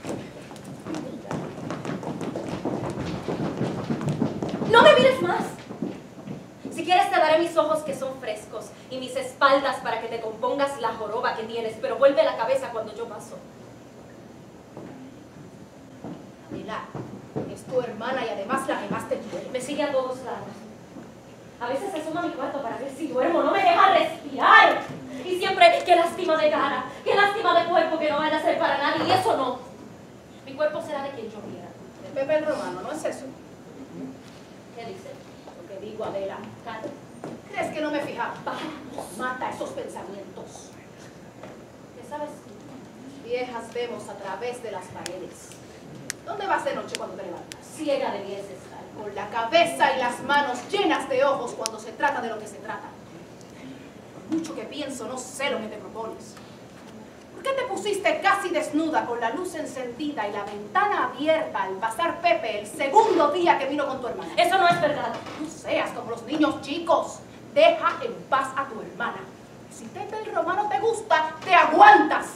¡No me mires más! Si quieres te daré mis ojos que son frescos y mis espaldas para que te compongas la joroba que tienes, pero vuelve la cabeza cuando yo paso. Adela, es tu hermana y además la que más te quiere. Me sigue a todos lados. A veces se asoma a mi cuarto para ver si duermo, no me deja respirar. Y siempre, qué lástima de cara, qué lástima de cuerpo que no vaya a ser para nadie, y eso no. Mi cuerpo será de quien yo quiera. De Pepe el Romano, ¿no es eso? ¿Qué dice? Lo que digo, Adela. Cate. ¿Crees que no me fijaba? Mata esos pensamientos. ¿Qué sabes? Viejas vemos a través de las paredes. ¿Dónde vas de noche cuando te levantas? Ciega debías estar. Con la cabeza y las manos llenas de ojos cuando se trata de lo que se trata. Por mucho que pienso, no sé lo que te propones. ¿Por qué te pusiste casi desnuda con la luz encendida y la ventana abierta al pasar Pepe el segundo día que vino con tu hermana? Eso no es verdad. No seas como los niños chicos. Deja en paz a tu hermana. Si Pepe el Romano te gusta, te aguantas.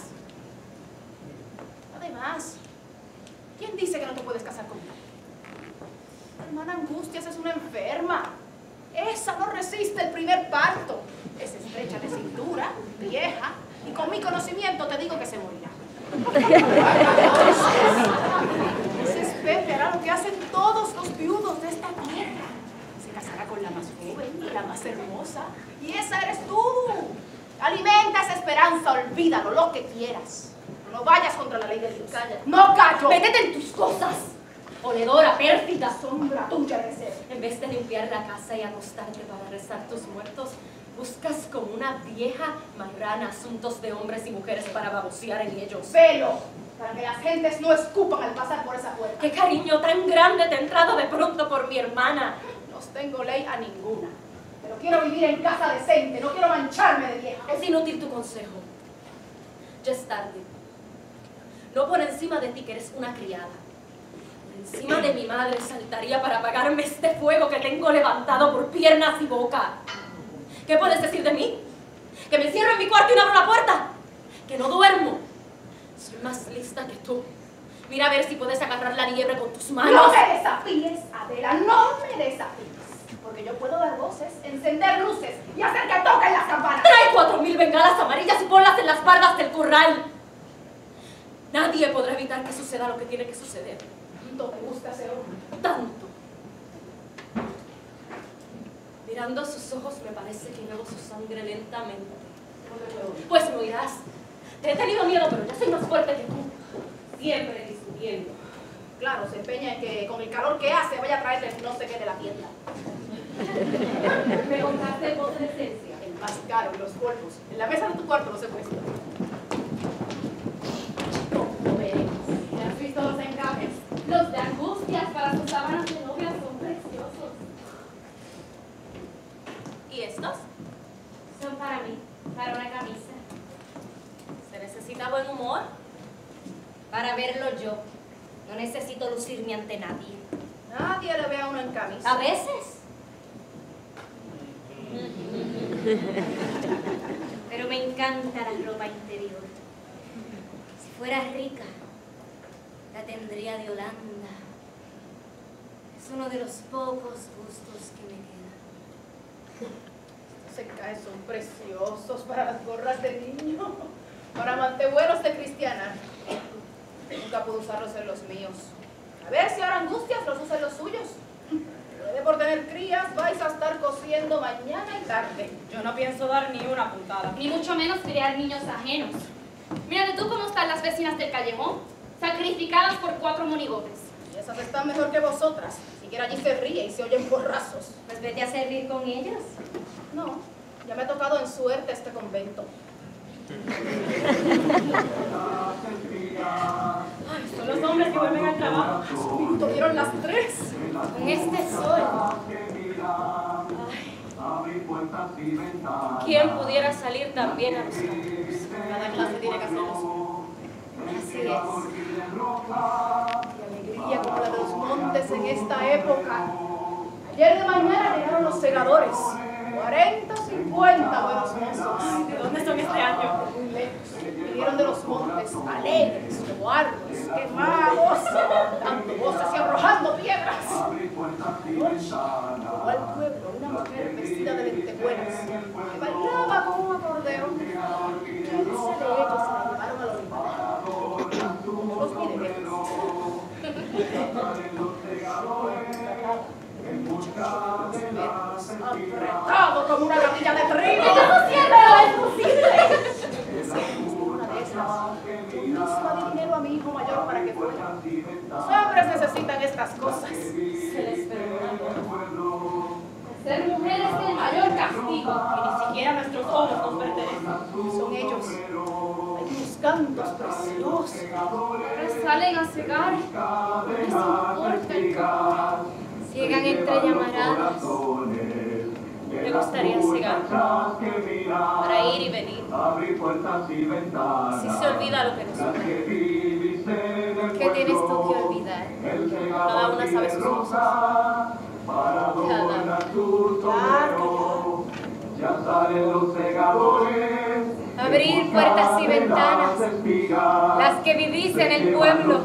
Además, ¿quién dice que no te puedes casar conmigo? Tu hermana Angustias es una enferma. Esa no resiste el primer parto. Es estrecha de cintura, vieja, y con mi conocimiento te digo que se morirá. Entonces Pepe hará lo que hacen todos los viudos de esta tierra. Se casará con la más joven y la más hermosa. Y esa eres tú. Alimenta esa esperanza, olvídalo, lo que quieras. No vayas contra la ley de Dios. Calla. No callo. Métete en tus cosas. Oledora, pérfida. Sombra tuya de ser. En vez de limpiar la casa y acostarte para rezar tus muertos, buscas como una vieja marrana asuntos de hombres y mujeres para babosear en ellos. Velo, para que las gentes no escupan al pasar por esa puerta. ¡Qué cariño tan grande te ha entrado de pronto por mi hermana! No tengo ley a ninguna, pero quiero vivir en casa decente, no quiero mancharme de vieja. Es inútil tu consejo. Ya es tarde. No por encima de ti, que eres una criada. Por encima de mi madre saltaría para apagarme este fuego que tengo levantado por piernas y boca. ¿Qué puedes decir de mí? ¿Que me encierro en mi cuarto y no abro la puerta? ¿Que no duermo? Soy más lista que tú. Mira a ver si puedes agarrar la liebre con tus manos. No me desafíes, Adela, no me desafíes. Porque yo puedo dar voces, encender luces y hacer que toquen las campanas. Trae 4000 bengalas amarillas y ponlas en las bardas del corral. Nadie podrá evitar que suceda lo que tiene que suceder. ¿Tanto te gusta ese hombre? Tanto. Mirando sus ojos me parece que bebo su sangre lentamente. No te puedo oír. Pues me oirás. Te he tenido miedo, pero yo soy más fuerte que tú. Siempre discutiendo. Claro, se empeña en que con el calor que hace vaya a traerle no sé qué de la tienda. ¿Me contaste voz de esencia? El más caro y los polvos. En la mesa de tu cuarto los he puesto. No veremos. ¿Has visto los encajes? Los de Angustias para sus sábanas de novia son preciosos. ¿Y estos? Son para mí, para una camisa. ¿Se necesita buen humor? Para verlo yo. No necesito lucirme ante nadie. Nadie le ve a uno en camisa. A veces. Pero me encanta la ropa interior. Si fuera rica, la tendría de Holanda. Es uno de los pocos gustos que me quedan. Se cae, son preciosos para las gorras de niño, para mantehuelos de cristiana. Nunca pude usarlos en los míos. A ver si ahora Angustias los usa en los suyos. Pero por tener crías vais a estar cosiendo mañana y tarde. Yo no pienso dar ni una puntada. Ni mucho menos criar niños ajenos. Mírate tú cómo están las vecinas del callejón, sacrificadas por 4 monigotes. Y esas están mejor que vosotras. Siquiera allí se ríe y se oyen porrazos. Pues vete a servir con ellos. No, ya me ha tocado en suerte este convento. Ay, son los hombres que vuelven al trabajo. Tuvieron las 3. Con este sol. ¿Quién pudiera salir también a los campos? Cada clase tiene que hacerlo. Así es. Qué alegría como la de los montes en esta época. Ayer de mañana llegaron los segadores. 40 o 50 buenos mozos. ¿De dónde son este año? Muy lejos. Vinieron de los montes, alegres, como árboles, quemados, dando voces y arrojando piedras. Llegó al pueblo una mujer vestida de lentejuelas, que bailaba con un acordeón. 15 de ellos se la llevaron a la Olimpiada. Los vi de lejos. Apretado como una gatilla de trigo. ¡Es posible! Una de esas. Yo misma di dinero a mi hijo mayor para que fuera. Los hombres necesitan estas cosas. Se les perdona. Ser mujer es el mayor castigo. Y ni siquiera nuestros ojos nos pertenecen. Son ellos. Hay unos cantos preciosos. Ahora salen a cegar. No les importa el campo. Ciegan entre llamaradas. Me gustaría cegar para ir y venir. Si se olvida lo que nos une. ¿Qué tienes tú que olvidar? Cada una sabe sus cosas. Abrir puertas y ventanas, las que vivís en el pueblo.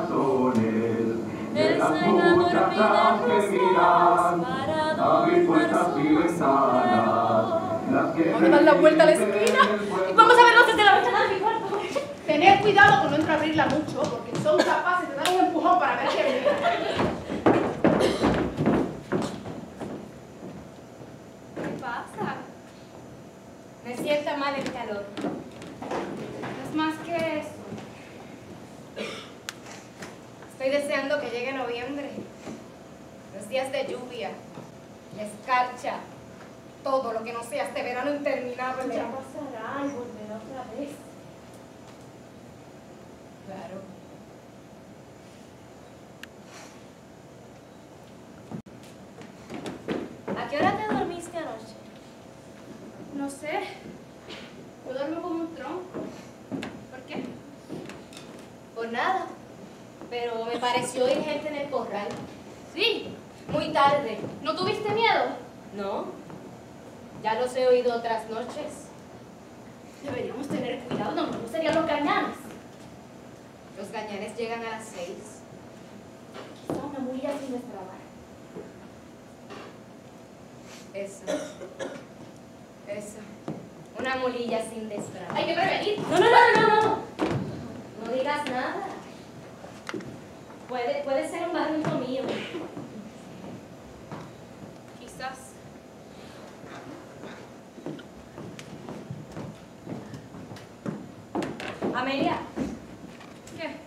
El segador mira rosas para adornar sus Ahora dan la vuelta a la esquina. y vamos a verlos desde la ventana de mi cuarto. Tened cuidado con no entrar a abrirla mucho, porque son capaces de dar un empujón para ver qué viene. ¿Qué pasa? Me sienta mal el calor. No es más que eso. Estoy deseando que llegue noviembre. Los días de lluvia, la escarcha, todo lo que no sea este verano interminable. Ya pasará y volverá otra vez. Claro. ¿A qué hora te dormiste anoche? No sé. Yo duermo como un tronco. ¿Por qué? Por nada. Pero me pareció oír gente en el corral. Sí. Muy tarde. ¿No tuviste miedo? ¿No? Ya los he oído otras noches. Deberíamos tener cuidado, no serían los gañanes. Los gañanes llegan a las 6. Quizá una mulilla sin destrabar. Eso. Una mulilla sin desbravar. Hay que prevenir. No. No digas nada. Puede ser un barrunto mío. Quizás. Amelia. ¿Qué?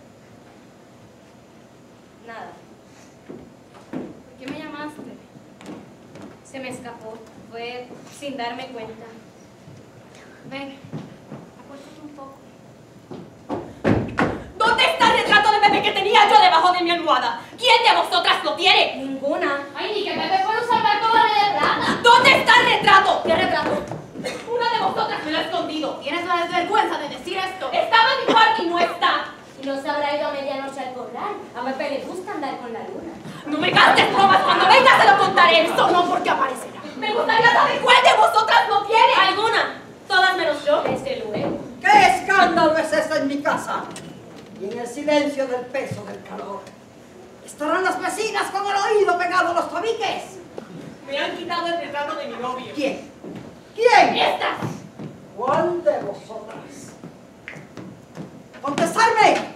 Nada. ¿Por qué me llamaste? Se me escapó. Fue sin darme cuenta. Ven, acuéstate un poco. ¿Dónde está el retrato de Pepe que tenía yo debajo de mi almohada? ¿Quién de vosotras lo tiene? Ninguna. Ay, ni que Pepe pueda salvar todo de plata. ¿Dónde está el retrato? ¿Qué retrato? Una de vosotras me lo ha escondido. ¿Tienes la desvergüenza de decir esto? Estaba en mi cuarto y no está. Y no se habrá ido a medianoche al corral. A Pepe le gusta andar con la luna. No me gastes bromas, cuando venga se lo contaré. Eso no, porque aparecerá. Me gustaría saber cuál de vosotras no quiere. ¿Alguna? Todas menos yo. Desde luego. ¿Qué escándalo es este en mi casa? Y en el silencio del peso del calor. ¿Estarán las vecinas con el oído pegado a los tabiques? Me han quitado el retrato de mi novio. ¿Quién? ¿Quién? ¡Estas! ¿Cuál de vosotras? ¡Contestarme!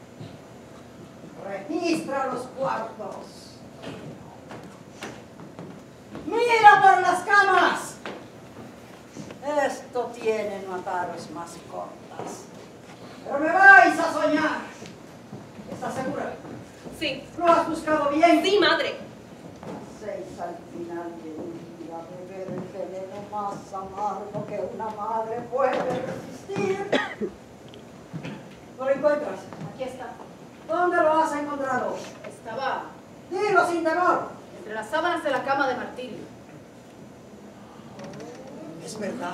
Registra los cuartos. ¡Mira por las camas! Esto tiene notaros más cortas. Pero me vais a soñar. ¿Estás segura? Sí. ¿Lo has buscado bien? Sí, madre. Hacéis al final de un día beber el veneno más amargo que una madre puede resistir. ¿No lo encuentras? Aquí está. ¿Dónde lo has encontrado? Estaba Dilo sin temor. entre las sábanas de la cama de Martirio. Es verdad.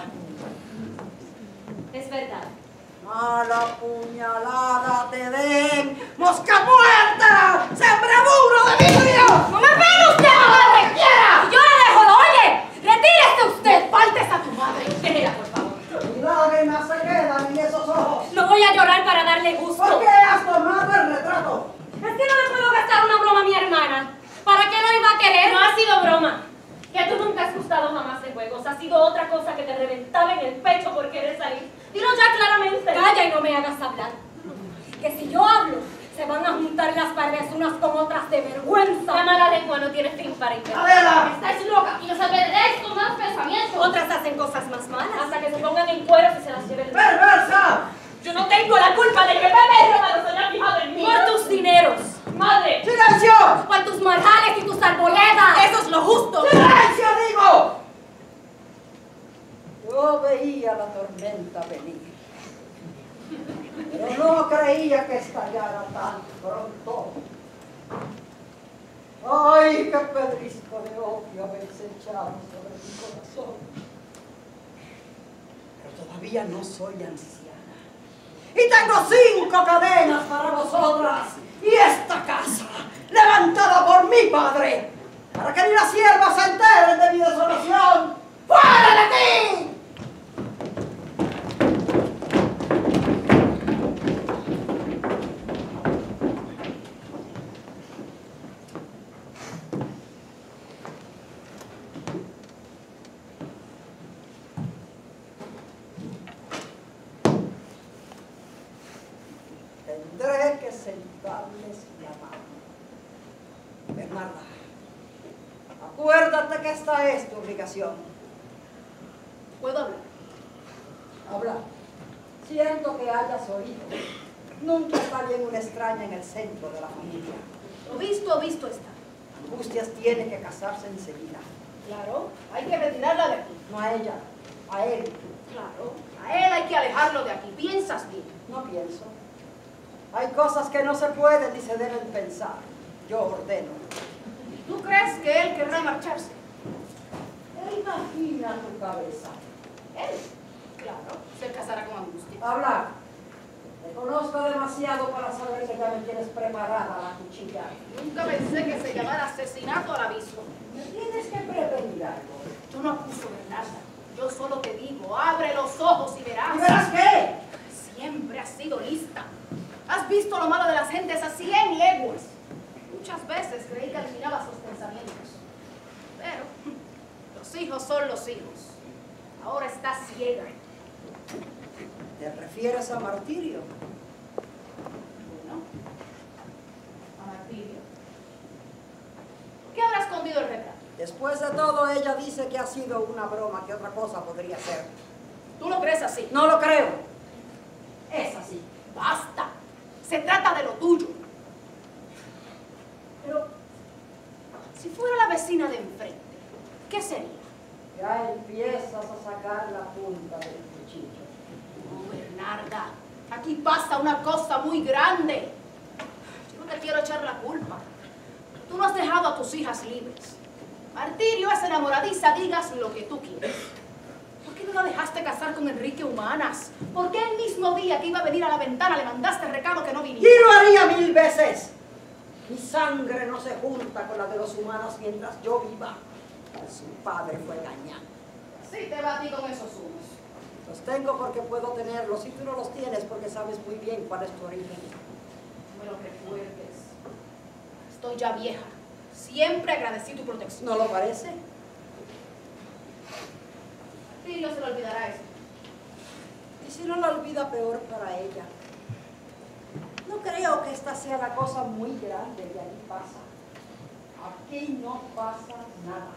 Es verdad. ¡Mala puñalada te den! ¡Mosca muerta! ¡Sembraduro de vidrio! ¡No me pegue usted, madre! ¡Quiera! ¡Yo la dejo! ¿Lo oye! ¡Retírese usted! ¡Faltes a tu madre! Déjela, por favor. Y lágrimas se quedan en esos ojos. No voy a llorar para darle gusto. ¿Por qué has tomado el retrato? Es que no le puedo gastar una broma a mi hermana. ¿Para qué lo iba a querer? No ha sido broma. Que tú nunca has gustado jamás de juegos. Ha sido otra cosa que te reventaba en el pecho por querer salir. Dilo ya claramente. Calla y no me hagas hablar. Que si yo hablo, se van a juntar las paredes unas con otras de vergüenza. La mala lengua no tiene fin para inventar. ¡Adela! Estáis loca. Y nos apedreáis con malos pensamientos. Otras hacen cosas más malas. Hasta que se pongan en cueros y se las lleven. ¡Perversa! Yo no tengo la culpa de que Pepe Romano se haya fijado en mí. Por tus dineros. ¡Madre! ¡Silencio! Por tus marjales y tus arboledas. ¡Eso es lo justo! ¡Silencio, digo! Yo veía la tormenta venir, pero no creía que estallara tan pronto. ¡Ay, qué pedrisco de odio habéis echado sobre mi corazón! Pero todavía no soy anciana. Y tengo 5 cadenas para vosotras. Y esta casa, levantada por mi padre, para que ni las siervas se enteren de mi desolación. ¡Fuera de ti! Tendré que sentarles la mano. Bernarda, acuérdate que esta es tu obligación. ¿Puedo hablar? Habla. Siento que hayas oído. Nunca está bien una extraña en el centro de la familia. Lo visto está. Angustias tiene que casarse enseguida. Claro, hay que retirarla de aquí. No a ella, a él. Claro, a él hay que alejarlo de aquí. ¿Piensas bien? No pienso. Hay cosas que no se pueden ni se deben pensar. Yo ordeno. ¿Tú crees que él querrá marcharse? Imagina tu cabeza. Él, claro, se casará con Angustia. Habla. Te conozco demasiado para saber que ya me tienes preparada la cuchilla. Nunca pensé que se llamara asesinato al aviso. Me tienes que prevenir algo. Yo no acuso, Bernarda. Yo solo te digo, abre los ojos y verás. ¿Y verás qué? Siempre has sido lista. Has visto lo malo de las gentes a 100 leguas. Muchas veces creí que adivinaba sus pensamientos. Pero los hijos son los hijos. Ahora estás ciega. ¿Te refieres a martirio? Bueno, a Martirio. ¿Por qué habrá escondido el retrato? Después de todo, ella dice que ha sido una broma, que otra cosa podría ser. ¿Tú lo crees así? No lo creo. Es así. Basta. Se trata de lo tuyo. Pero, si fuera la vecina de enfrente, ¿qué sería? Ya empiezas a sacar la punta del cuchillo. No, Bernarda. Aquí pasa una cosa muy grande. Yo no te quiero echar la culpa. Tú no has dejado a tus hijas libres. Martirio es enamoradiza, digas lo que tú quieras. ¿Por qué no no dejaste casar con Enrique Humanas? ¿Por qué el mismo día que iba a venir a la ventana le mandaste recado que no viniera? Y lo haría 1000 veces. Mi sangre no se junta con la de los Humanas mientras yo viva. Su padre fue engañado. Sí te batí con esos humos. Los tengo porque puedo tenerlos y tú no los tienes porque sabes muy bien cuál es tu origen. No me lo recuerdes. Estoy ya vieja. Siempre agradecí tu protección. ¿No lo parece? Sí, no se le olvidará eso. Y si no lo olvida, peor para ella. No creo que esta sea la cosa muy grande que allí pasa. Aquí no pasa nada.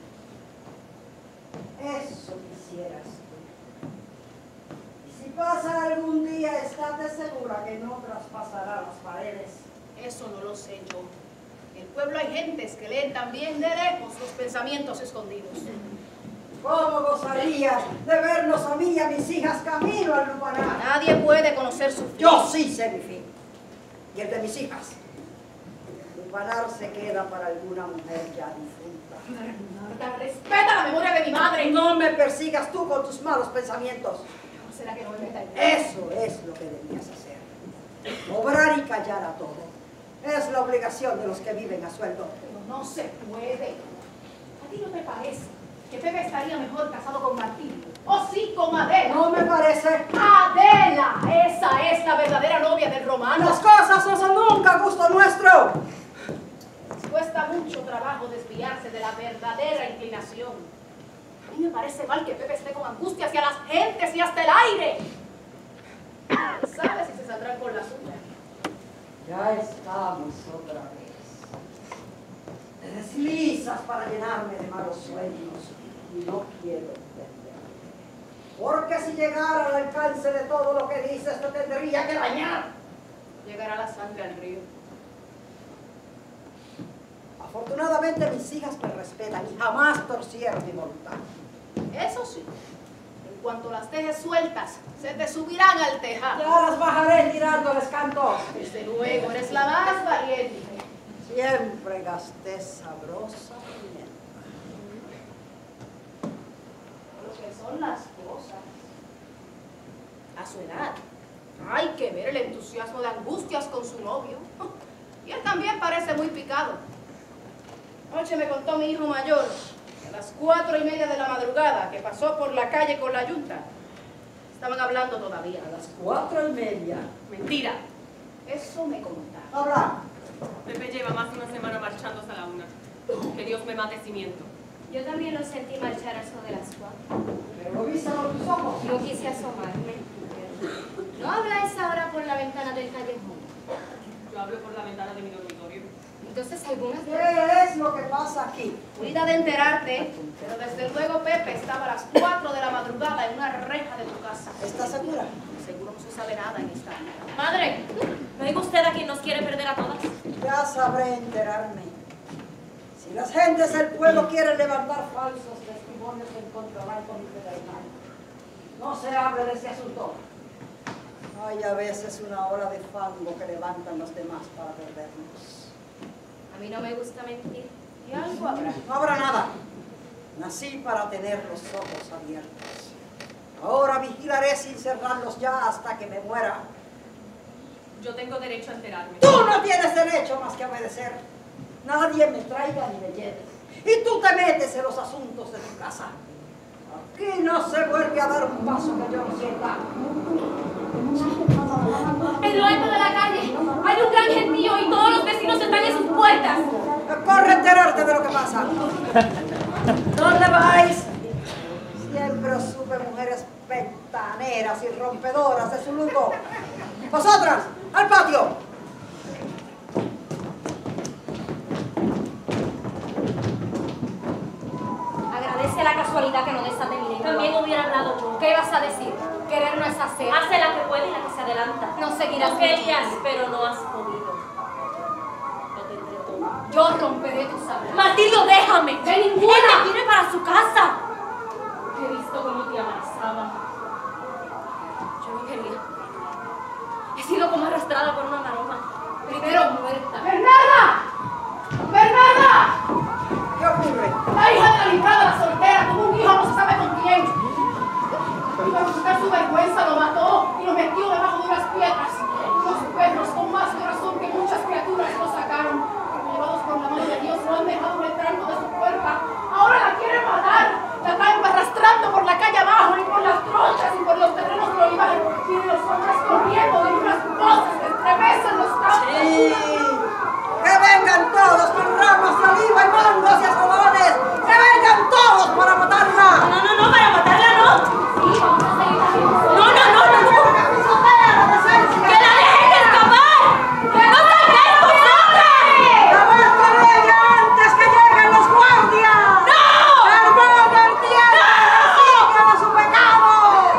Eso quisieras tú. Y si pasa algún día, estate segura que no traspasará las paredes. Eso no lo sé yo. En el pueblo hay gentes que leen también de lejos los pensamientos escondidos. ¿Cómo gozarías de vernos a mí y a mis hijas camino al lupanar? Nadie puede conocer su fin. Yo sí sé mi fin. Y el de mis hijas. Lupanar se queda para alguna mujer ya difunta. Bernarda, respeta la memoria de mi madre. No me persigas tú con tus malos pensamientos. ¿No será que no me meta en Eso es lo que debías hacer. Obrar y callar a todo. Es la obligación de los que viven a sueldo. Pero no se puede. ¿A ti no te parece que Pepe estaría mejor casado con Martín? ¿O sí con Adela? No me parece. ¡Adela! Esa es la verdadera novia del romano. Las cosas no son nunca a gusto nuestro. Cuesta mucho trabajo desviarse de la verdadera inclinación. A mí me parece mal que Pepe esté con Angustias y a las gentes y hasta el aire. ¿Sabes si se saldrán con la suya? Ya estamos otra vez. Te deslizas para llenarme de malos sueños y no quiero entender. Porque si llegara al alcance de todo lo que dices, te tendría que dañar. Llegará la sangre al río. Afortunadamente mis hijas me respetan y jamás torcieron mi voluntad. Eso sí, en cuanto las dejes sueltas, se te subirán al tejado. Ya las bajaré tirándoles cantos. Desde luego, eres la más valiente. Siempre gasté sabrosa pimienta. Lo que son las cosas. A su edad, hay que ver el entusiasmo de Angustias con su novio. Y él también parece muy picado. Anoche me contó mi hijo mayor, que a las 4:30 de la madrugada, que pasó por la calle con la yunta, estaban hablando todavía. A las 4:30. Mentira. Eso me contaron. Habla. Pepe lleva más de una semana marchándose a la 1. Que Dios me mate si miento. Yo también lo sentí marchar a eso de las 4. Pero lo viste con tus ojos. No quise asomarme. ¿No habla a esa hora por la ventana del callejón? Yo hablo por la ventana de mi dormitorio. Entonces algunas ¿Qué es lo que pasa aquí? Cuida de enterarte, pero desde luego Pepe estaba a las 4 de la madrugada en una reja de tu casa. ¿Estás segura? Seguro no se sabe nada en esta vida. Madre, ¿no diga usted a quien nos quiere perder a todas? Ya sabré enterarme. Si las gentes del pueblo quieren levantar falsos testimonios, encontrarán el comité del mal. No se hable de ese asunto. Hay a veces una ola de fango que levantan los demás para perdernos. A mí no me gusta mentir. Y algo habrá. No habrá nada. Nací para tener los ojos abiertos. Ahora vigilaré sin cerrarlos ya hasta que me muera. Yo tengo derecho a enterarme. Tú no tienes derecho más que a obedecer. Nadie me traiga ni me lleve. Y tú te metes en los asuntos de tu casa. Aquí no se vuelve a dar un paso que yo no sienta. En lo alto de la calle hay un gran gentío y todos los vecinos están en sus puertas. Corre a enterarte de lo que pasa. ¿Dónde vais? Siempre supe mujeres ventaneras y rompedoras de su lujo. ¡Vosotras! ¡Al patio! Agradece la casualidad que no desate mi lengua. También hubiera hablado yo. ¿Qué vas a decir? Querer no es hacer. Hace la que puede y la que se adelanta. No seguirás No querías, pero no has podido. Lo tendré todo. Yo romperé tus alas. Matildo, déjame. ¡De ninguna! Él me quiere para su casa. He visto cómo te abrazaba. Yo no quería. He sido como arrastrada por una maroma. Primero muerta. ¡Bernarda! ¡Bernarda! ¿Qué ocurre? La hija de la librada, la soltera, tuvo un hijo, no se sabe con quién. vergüenza lo mató y lo metió debajo de unas piedras. Los perros con más corazón que muchas criaturas lo sacaron. Llevados por la mano de Dios, lo han dejado en el tranco de su puerta. Ahora la quieren matar. La traen arrastrando por la calle abajo y por las trochas y por los terrenos de olivar. Tienen los hombres corriendo de unas voces que estremecen los campos. Sí. ¡Que vengan todos con ramas de oliva y mangos y azadones! ¡Que vengan todos para matarla! No, para matarla no. Sí, vamos a seguir haciendo. No. ¡Que la dejen escapar! ¡Que no salgáis vosotras! ¡La maten a ella antes que lleguen los guardias! ¡No! ¡Perdona el tiempo! ¡Resignan a su pecado!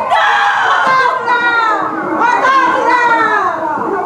¡No! ¡Matadla!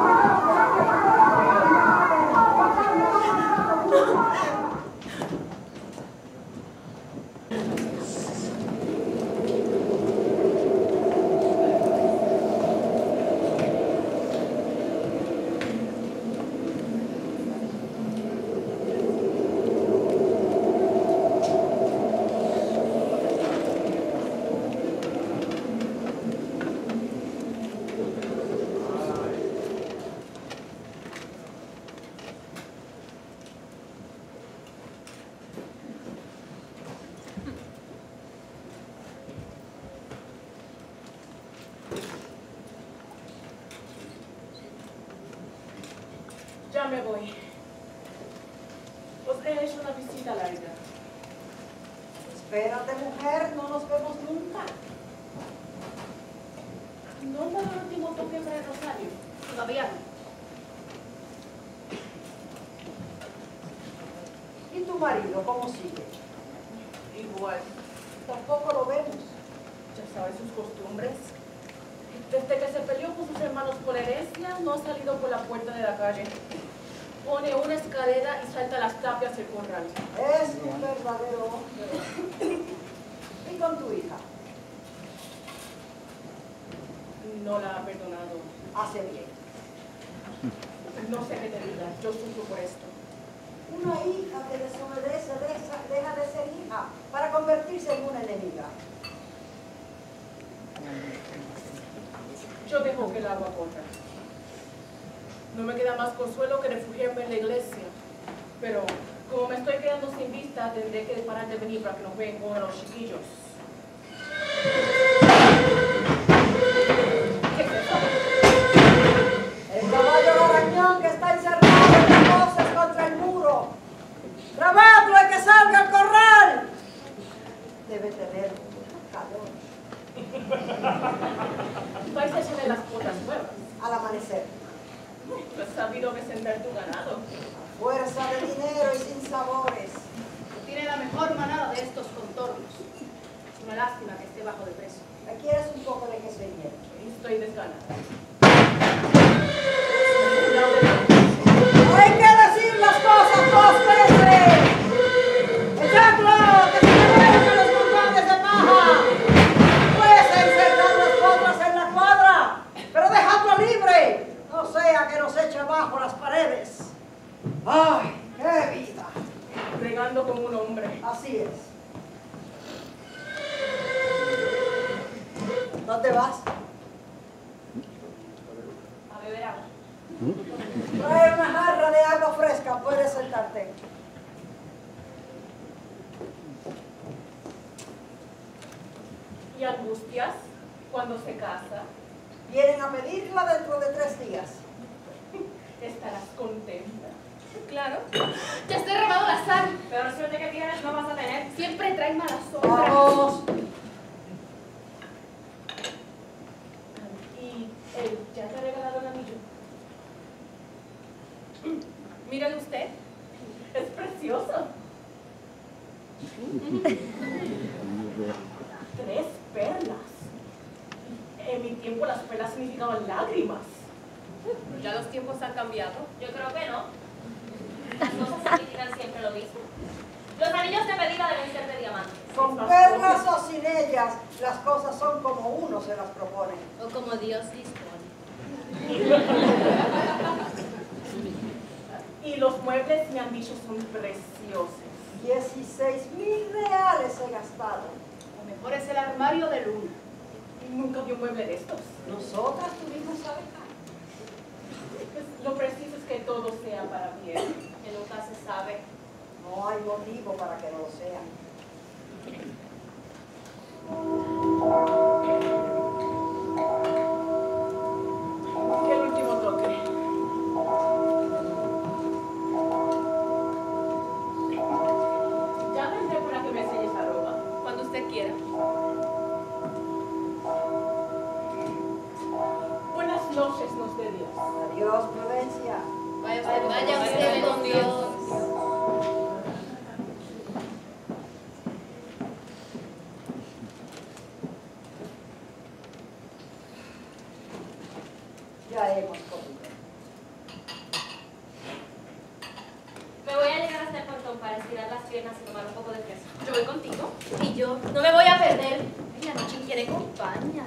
Ya me voy. Os he hecho una visita larga. Espérate, mujer, no nos vemos nunca. ¿No me da el último toque para el rosario? Todavía no. ¿Y tu marido cómo sigue? Igual. Tampoco lo vemos. Ya sabes sus costumbres. Desde que se peleó con sus hermanos por herencia, no ha salido por la puerta de la calle. Pone una escalera y salta las tapias del corral. Es un verdadero hombre. ¿Y con tu hija? No la ha perdonado. Hace bien. No sé qué te diga, yo sufro por esto. Una hija que desobedece deja de ser hija para convertirse en una enemiga. Yo dejo que el agua corra. No me queda más consuelo que refugiarme en la iglesia. Pero como me estoy quedando sin vista, tendré que parar de venir para que nos vean con los chiquillos. ¿Qué es eso? El caballo arañón que está encerrado en las voces contra el muro. ¡Grabadlo y que salga al corral! Debe tener calor. Vais a echarle las botas nuevas. Al amanecer. No has sabido descender tu ganado. Fuerza de dinero y sin sabores. Tiene la mejor manada de estos contornos. Una lástima que esté bajo de peso. ¿Me quieres un poco de queso y miel? Estoy desganada. ¡Hay que decir las cosas 2 veces! ¡Echadlo! ¡Que se me vengan los montones de paja! ¡Puedes encerrar las potras en la cuadra! ¡Pero dejadlo libre! No sea que nos eche abajo las paredes. ¡Ay, qué vida! Regando con un hombre. Así es. ¿Dónde vas? A beber agua. Trae una jarra de agua fresca, puedes sentarte. ¿Y Angustias? Cuando se casa, Vienen a pedirla dentro de 3 días. estarás contenta. Claro. Ya te he robado la sal. Pero suerte que tienes no vas a tener. Siempre trae mala sombra. ¡Vamos! ¿Y él ya te ha regalado el anillo? Míralo usted. Es precioso. 3 perlas. En mi tiempo las perlas significaban lágrimas. Pero ya los tiempos han cambiado. Yo creo que no. Las cosas significan siempre lo mismo. Los anillos de medida deben ser de diamantes. Con perlas o sin ellas, las cosas son como uno se las propone. O como Dios dispone. Y los muebles me han dicho son preciosos. 16.000 reales he gastado. Lo mejor es el armario de Luna. Nunca vi un mueble de estos. Nosotras tuvimos a dejar. Pues lo preciso es que todo sea para bien, que nunca se sabe. No hay motivo para que no lo sea. Y el último toque. Ya vendré para que me enseñes la ropa. Cuando usted quiera. Buenas noches, nos dé Dios. Adiós, Prudencia. Vaya usted con Dios. Ya hemos comido. Me voy a llegar hasta el portón para estirar las piernas y tomar un poco de fresco. Yo voy contigo. Y yo no me voy a perder. Ay, la noche quiere compañía.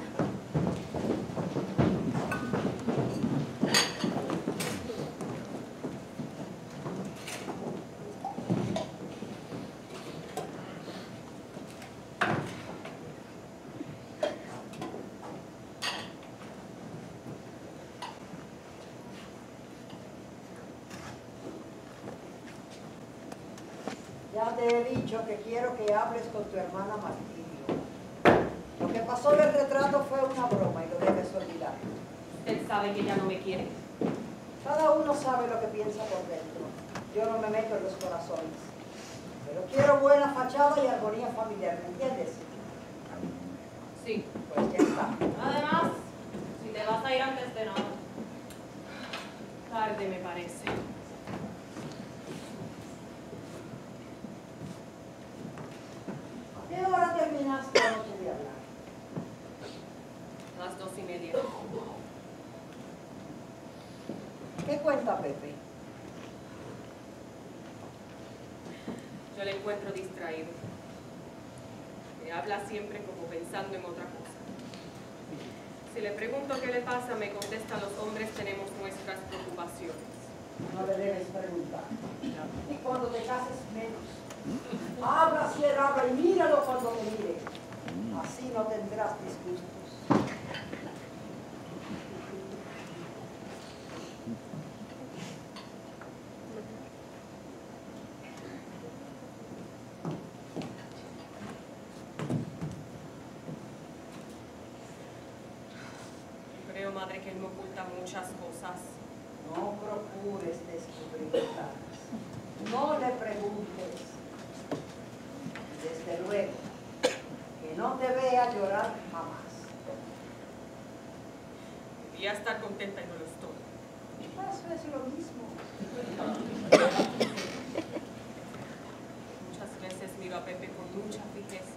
Ya te he dicho que quiero que hables con tu hermana Martirio. Lo que pasó del retrato fue una broma y lo debes olvidar. Usted sabe que ella no me quiere. Cada uno sabe lo que piensa por dentro. Yo no me meto en los corazones. Pero quiero buena fachada y armonía familiar, ¿me entiendes? Sí. Pues ya está. Además, si te vas a ir antes de nada. Tarde me parece. ¿A qué hora terminaste anoche de hablar? A las 2:30. ¿Qué cuenta Pepe? Yo le encuentro distraído. Me habla siempre como pensando en otra cosa. Si le pregunto qué le pasa, me contesta: los hombres tenemos nuestras preocupaciones. No le debes preguntar. Y cuando te cases menos. Habla si él habla y míralo cuando te mire. Así no tendrás disgustos. Creo, madre, que él me oculta muchas cosas. No procures descubrirlas. No le preguntes. Desde luego, que no te vea llorar jamás. Debía estar contenta y no lo estoy. Eso es lo mismo. Muchas veces miro a Pepe con mucha fijeza.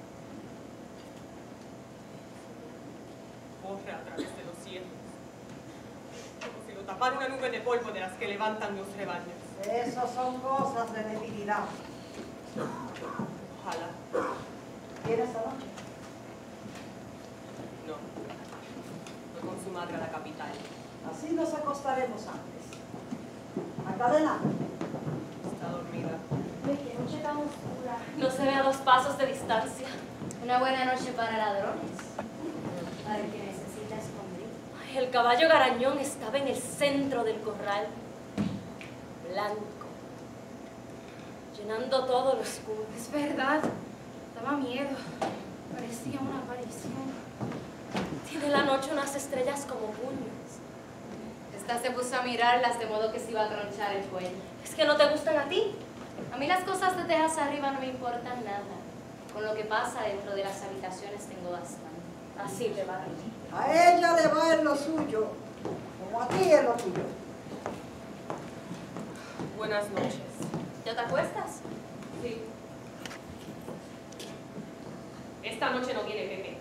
Corre a través de los cielos, como si lo tapara una nube de polvo de las que levantan los rebaños. Esas son cosas de debilidad. Ojalá. ¿Quieres anoche? No. Fue con su madre a la capital. Así nos acostaremos antes. Acadena. Está dormida. Ay, qué noche tan oscura. No se ve a 2 pasos de distancia. Una buena noche para ladrones. Para el que necesita escondrijo. Ay, el caballo garañón estaba en el centro del corral, blanco, llenando todo lo oscuro. Es verdad, daba miedo. Parecía una aparición. Tiene la noche unas estrellas como puños. Esta se puso a mirarlas de modo que se iba a tronchar el cuello. ¿Es que no te gustan a ti? A mí las cosas de tejas arriba no me importan nada. Con lo que pasa dentro de las habitaciones tengo bastante. Así te va. A ella le va en lo suyo, como a ti en lo tuyo. Buenas noches. ¿Ya te acuestas? Sí. Esta noche no viene Pepe.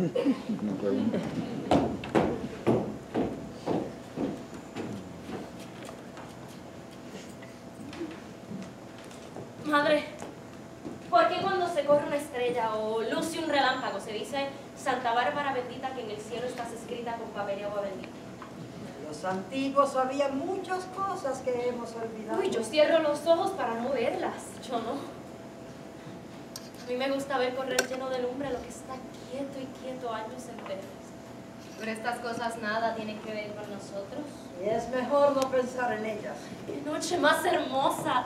Madre, ¿por qué cuando se corre una estrella o luce un relámpago se dice Santa Bárbara bendita, que en el cielo estás escrita con papel y agua bendita? Los antiguos sabían muchas cosas que hemos olvidado. Uy, yo cierro los ojos para no verlas. Yo no. A mí me gusta ver correr lleno de lumbre lo que está quieto y quieto años enteros. Pero estas cosas nada tienen que ver con nosotros. Y es mejor no pensar en ellas. ¡Qué noche más hermosa!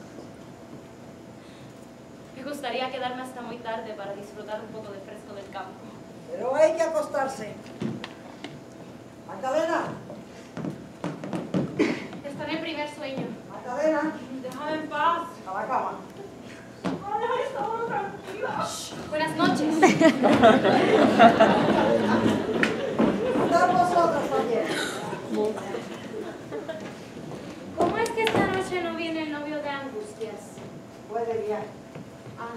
Me gustaría quedarme hasta muy tarde para disfrutar un poco del fresco del campo. Pero hay que acostarse. Magdalena, Está en el primer sueño. Magdalena, Déjame en paz. a la cama. Buenas noches. Están vosotras también. ¿Cómo es que esta noche no viene el novio de Angustias? Puede viaje. Ah.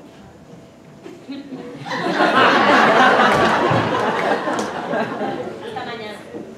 Hasta mañana.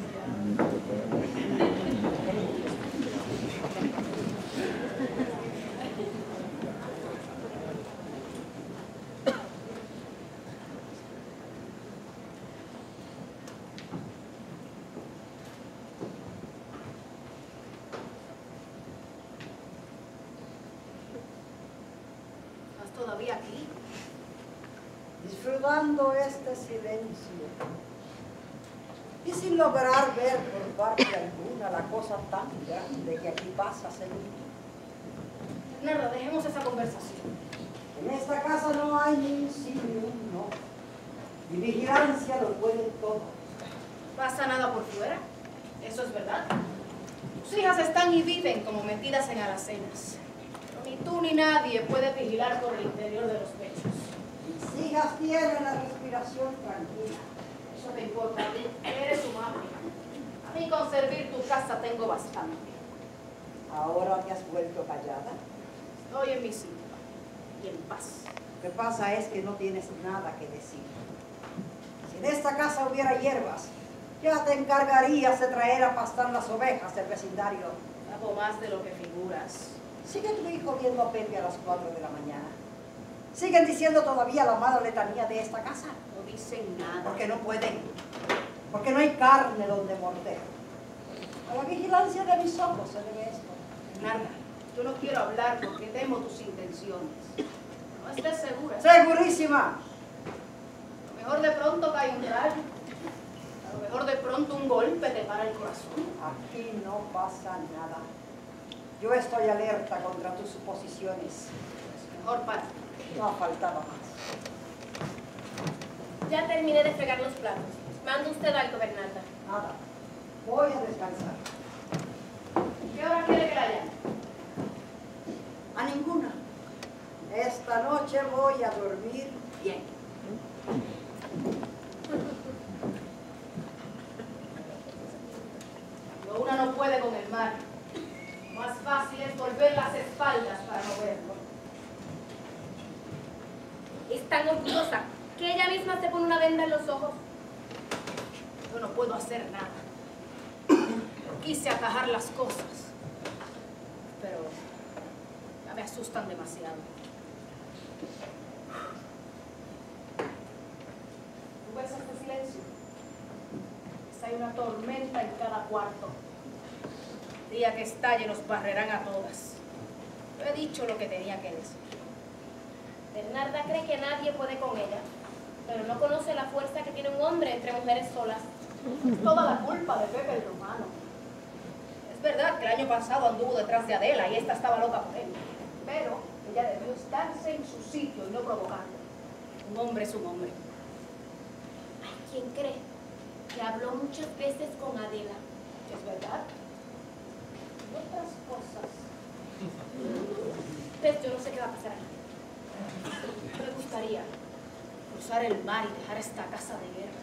¿Estás todavía aquí? Disfrutando este silencio y sin lograr ver por parte alguna la cosa tan grande que aquí pasa, Señor. Bernarda, dejemos esa conversación. En esta casa no hay ni un sí ni un no. Y vigilancia lo puede todo. ¿Pasa nada por fuera? Eso es verdad. Tus hijas están y viven como metidas en alacenas. Pero ni tú ni nadie puede vigilar por el interior de los pechos. Mis hijas tienen la respiración tranquila. Eso te importa a ti. Eres su madre. A mí con servir tu casa tengo bastante. Ahora te has vuelto callada. Estoy en mi sitio y en paz. Lo que pasa es que no tienes nada que decir. Si en esta casa hubiera hierbas, ya te encargarías de traer a pastar las ovejas del vecindario. Hago más de lo que figuras. ¿Sigue tu hijo viendo a Pepe a las 4 de la mañana? ¿Siguen diciendo todavía la mala letanía de esta casa? No dicen nada. Porque no pueden. Porque no hay carne donde morder. A la vigilancia de mis ojos se debe esto. Bernarda, yo no quiero hablar porque temo tus intenciones. No estés segura. ¡Segurísima! A lo mejor de pronto cae un rayo. A lo mejor de pronto un golpe te para el corazón. Aquí no pasa nada. Yo estoy alerta contra tus suposiciones. Es mejor para. No faltaba más. Ya terminé de fregar los platos. Manda usted algo, Bernarda. Nada. Voy a descansar. ¿Qué hora quiere que la llame? A ninguna. Esta noche voy a dormir bien. Cuando una no puede con el mar, más fácil es volver las espaldas para no verlo. Es tan orgullosa que ella misma se pone una venda en los ojos. Yo no puedo hacer nada. Quise atajar las cosas, pero ya me asustan demasiado. ¿Tú ves este silencio? Hay una tormenta en cada cuarto. El día que estalle nos barrerán a todas. Yo he dicho lo que tenía que decir. Bernarda cree que nadie puede con ella, pero no conoce la fuerza que tiene un hombre entre mujeres solas. Es toda la culpa de Pepe el Romano. Es verdad que el año pasado anduvo detrás de Adela y esta estaba loca por él. Pero ella debió estarse en su sitio y no provocarlo. Un hombre es un hombre. Hay quien cree que habló muchas veces con Adela. Es verdad. Y otras cosas. Pues yo no sé qué va a pasar aquí. Me gustaría cruzar el mar y dejar esta casa de guerra.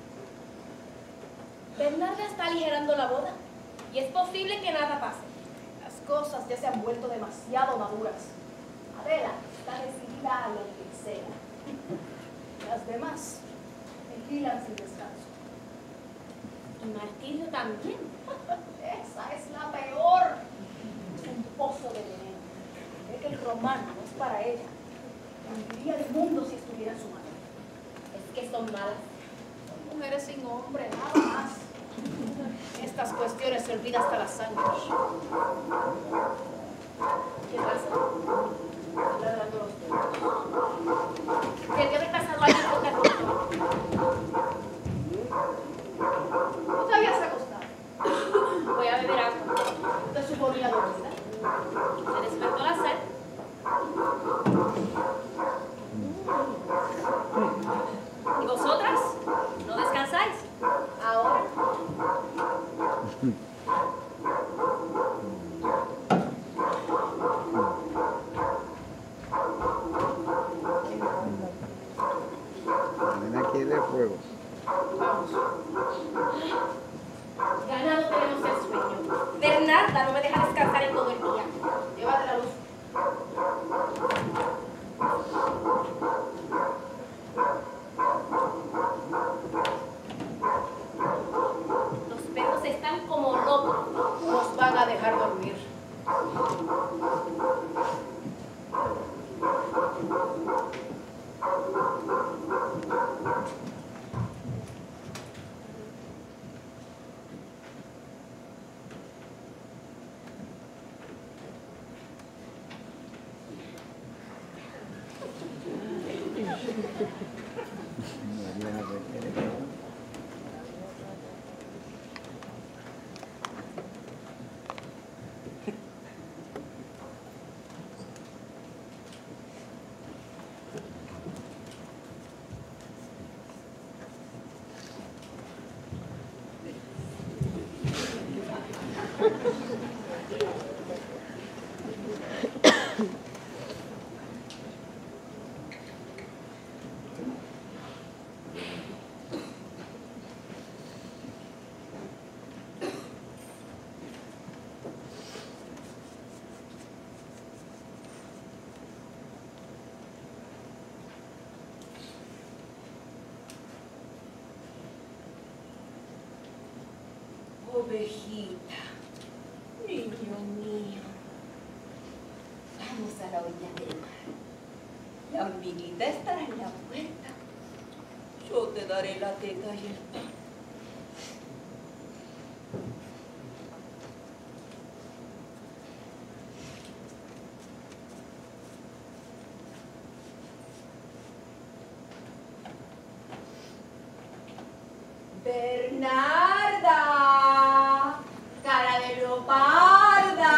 Bernarda está aligerando la boda y es posible que nada pase. Las cosas ya se han vuelto demasiado maduras. Adela está decidida a lo que sea. Las demás vigilan sin descanso. Y Martirio también. Esa es la peor. Es un pozo de veneno. Ve que el romano no es para ella. Viviría el mundo si estuviera en su mano. Es que son malas. Son mujeres sin hombre, nada más. Estas cuestiones se olvidan hasta la sangre. ¿Qué pasa? Están ladrando los dedos. ¿Qué debe pasar alguien con la culpa? Nena quiere fuego. Vamos. Ganado tenemos el sueño. Bernarda no me deja descansar en todo el día. Llévate la luz. Los perros están como locos. Nos van a dejar dormir. Ovejita, niño mío, vamos a la orilla del mar. La hormiguita estará en la puerta. Yo te daré la teta y el pan. Bernarda, cara de leoparda.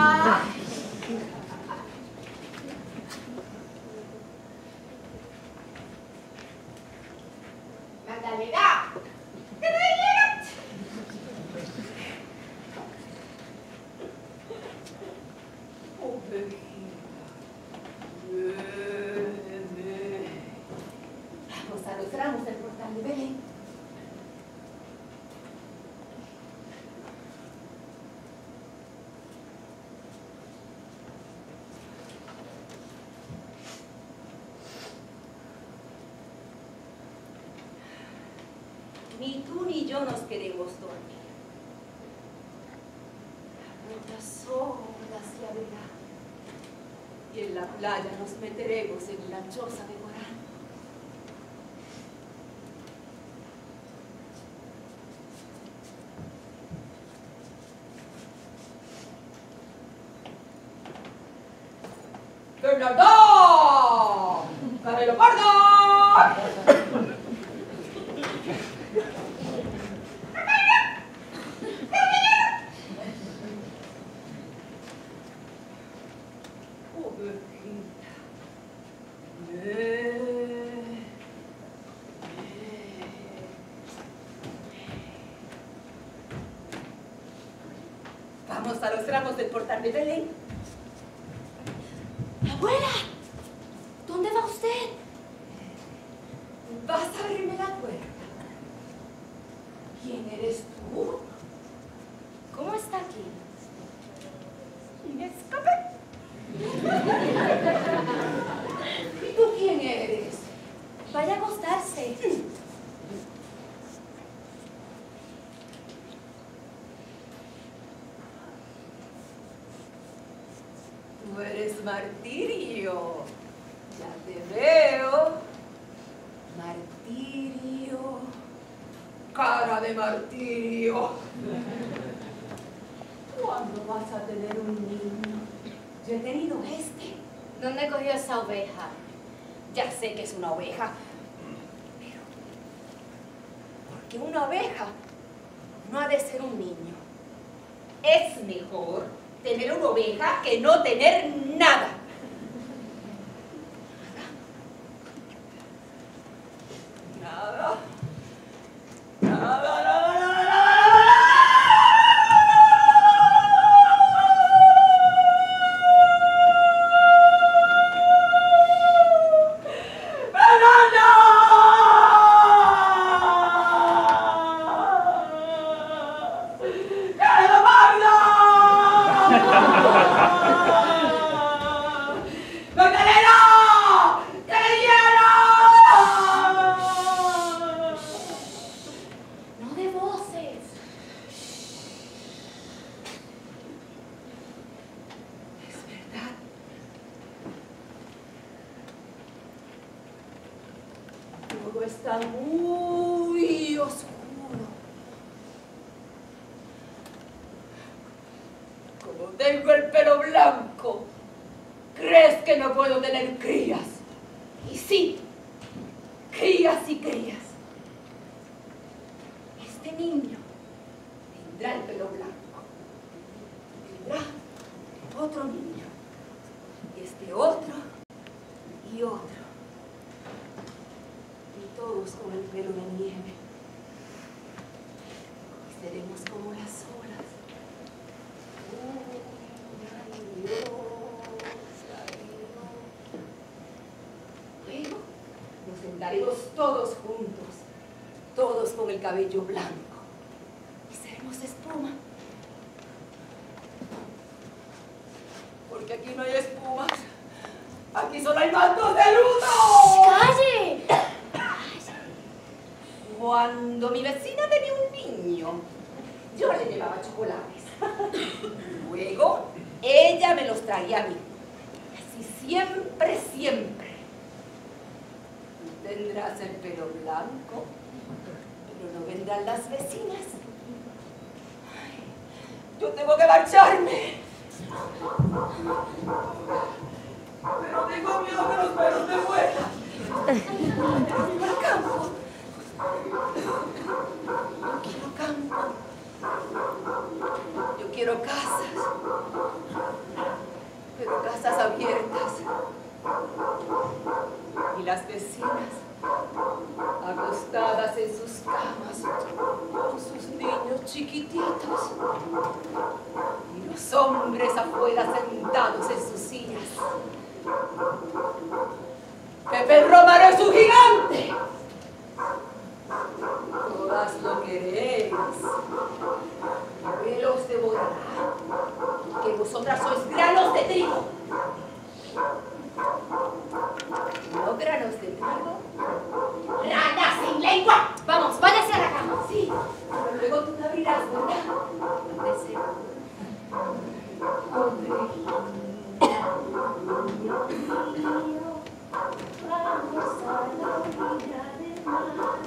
Magdalena, ¿qué te llegas? Vamos a los ramos del portal de Belén. Ni tú ni yo nos queremos dormir. Muchas olas ya verán. Y en la playa nos meteremos en una choza de coral. Bernarda, cara de leoparda. Vamos a los ramos del portal de Belén. ¡Abuela! ¿Dónde va usted? ¿Vas a abrirme la puerta? ¿Quién eres tú? ¿Cómo está aquí? Me escapé. ¿Y tú quién eres? Vaya a acostarse. Tú eres Martirio. Ya te veo. Martirio. Cara de martirio. ¿Cuándo vas a tener un niño? Yo he tenido este. ¿Dónde cogió esa oveja? Ya sé que es una oveja, pero ¿por qué una oveja no ha de ser un niño? Es mejor tener una oveja que no tener nada. Nada. Nada, nada, nada, nada, nada. ¡Magdalena! ¡Te quiero! No de voces. Es verdad. Todo está muy oscuro. Como tengo el pelo blanco, ¿crees que no puedo tener crías? Y sí, crías y crías. Este niño tendrá el pelo blanco. Tendrá otro niño. Y este otro y otro. Y todos con el pelo de nieve. Y seremos como las olas. Luego nos sentaremos todos juntos, todos con el cabello blanco, y seremos espuma. Porque aquí no hay espumas, aquí solo hay mantos de luto. ¡Calle! Cuando mi vecina tenía un niño, yo le llevaba chocolates. Luego, ella me los traía a mí. Así siempre, siempre. Tú tendrás el pelo blanco, pero no vendrán las vecinas. Ay, yo tengo que marcharme. Pero tengo miedo que los perros me mueran. Quiero al campo. Yo quiero campo. Yo quiero casas, pero casas abiertas. Y las vecinas acostadas en sus camas con sus niños chiquititos. Y los hombres afuera sentados en sus sillas. Pepe el Romano es un gigante. Todas lo queréis. Que los devorará. Que vosotras sois granos de trigo. ¿No granos de trigo? ¡Rana sin lengua! Vamos, váyase a la cama. Sí, pero luego tú te abrirás, ¿verdad? Deseo. Vamos a la orilla del mar.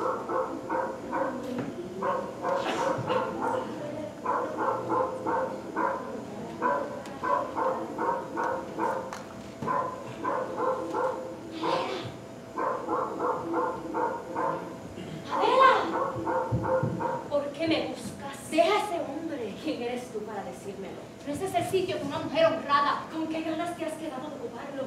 ¿Por qué me buscas? Deja a ese hombre. ¿Quién eres tú para decírmelo? No es ese sitio de una mujer honrada. ¿Con qué ganas te has quedado de ocuparlo?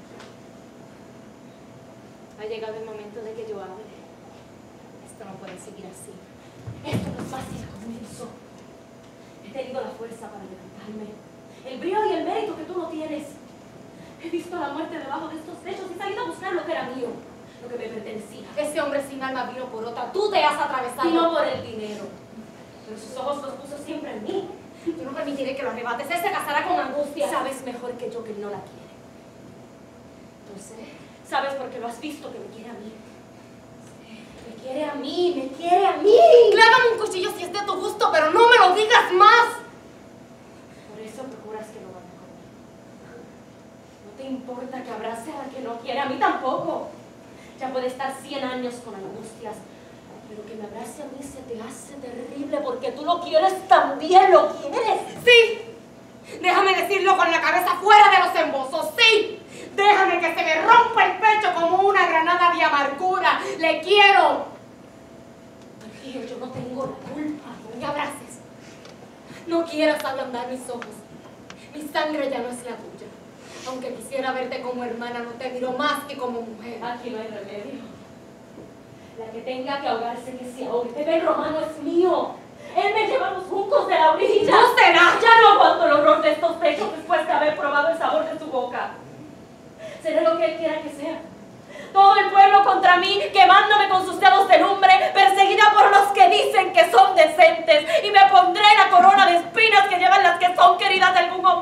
Ha llegado el momento de que yo hable. Esto no puede seguir así. Esto no es más que el comienzo. He tenido la fuerza para levantarme. El brío y el mérito que tú no tienes. He visto la muerte debajo de estos techos y he salido a buscar lo que era mío, lo que me pertenecía. Ese hombre sin alma vino por otra. Tú te has atravesado. Y no por el dinero. Pero sus ojos los puso siempre en mí. Yo no permitiré que lo arrebates. Él se casará con Angustia. Sabes mejor que yo que él no la quiere. Entonces, ¿sabes por qué lo has visto que me quiere a mí? Me quiere a mí, me quiere a mí. Clávame un cuchillo si es de tu gusto, pero no me lo digas más. Por eso procuras que no vaya conmigo. No te importa que abrace a la que no quiere, a mí tampoco. Ya puede estar 100 años con Angustias, pero que me abrace a mí se te hace terrible porque tú lo quieres también, lo quieres. Sí, déjame decirlo con la cabeza fuera de los embozos, sí. Déjame que se me rompa el pecho como una granada de amargura. Le quiero. Pero yo no tengo la culpa. No me abraces. No quieras ablandar mis ojos. Mi sangre ya no es la tuya. Aunque quisiera verte como hermana, no te miro más que como mujer. Aquí no hay remedio. La que tenga que ahogarse, que se ahogue. Pepe el Romano es mío. Él me llevamos juntos de la orilla. ¡No será! Ya no aguanto el horror de estos pechos después de haber probado el sabor de su boca. Seré lo que él quiera que sea. Todo el pueblo contra mí, quemándome con sus dedos de lumbre, perseguida por los que dicen que son decentes, y me pondré la corona de espinas que llevan las que son queridas de algún hombre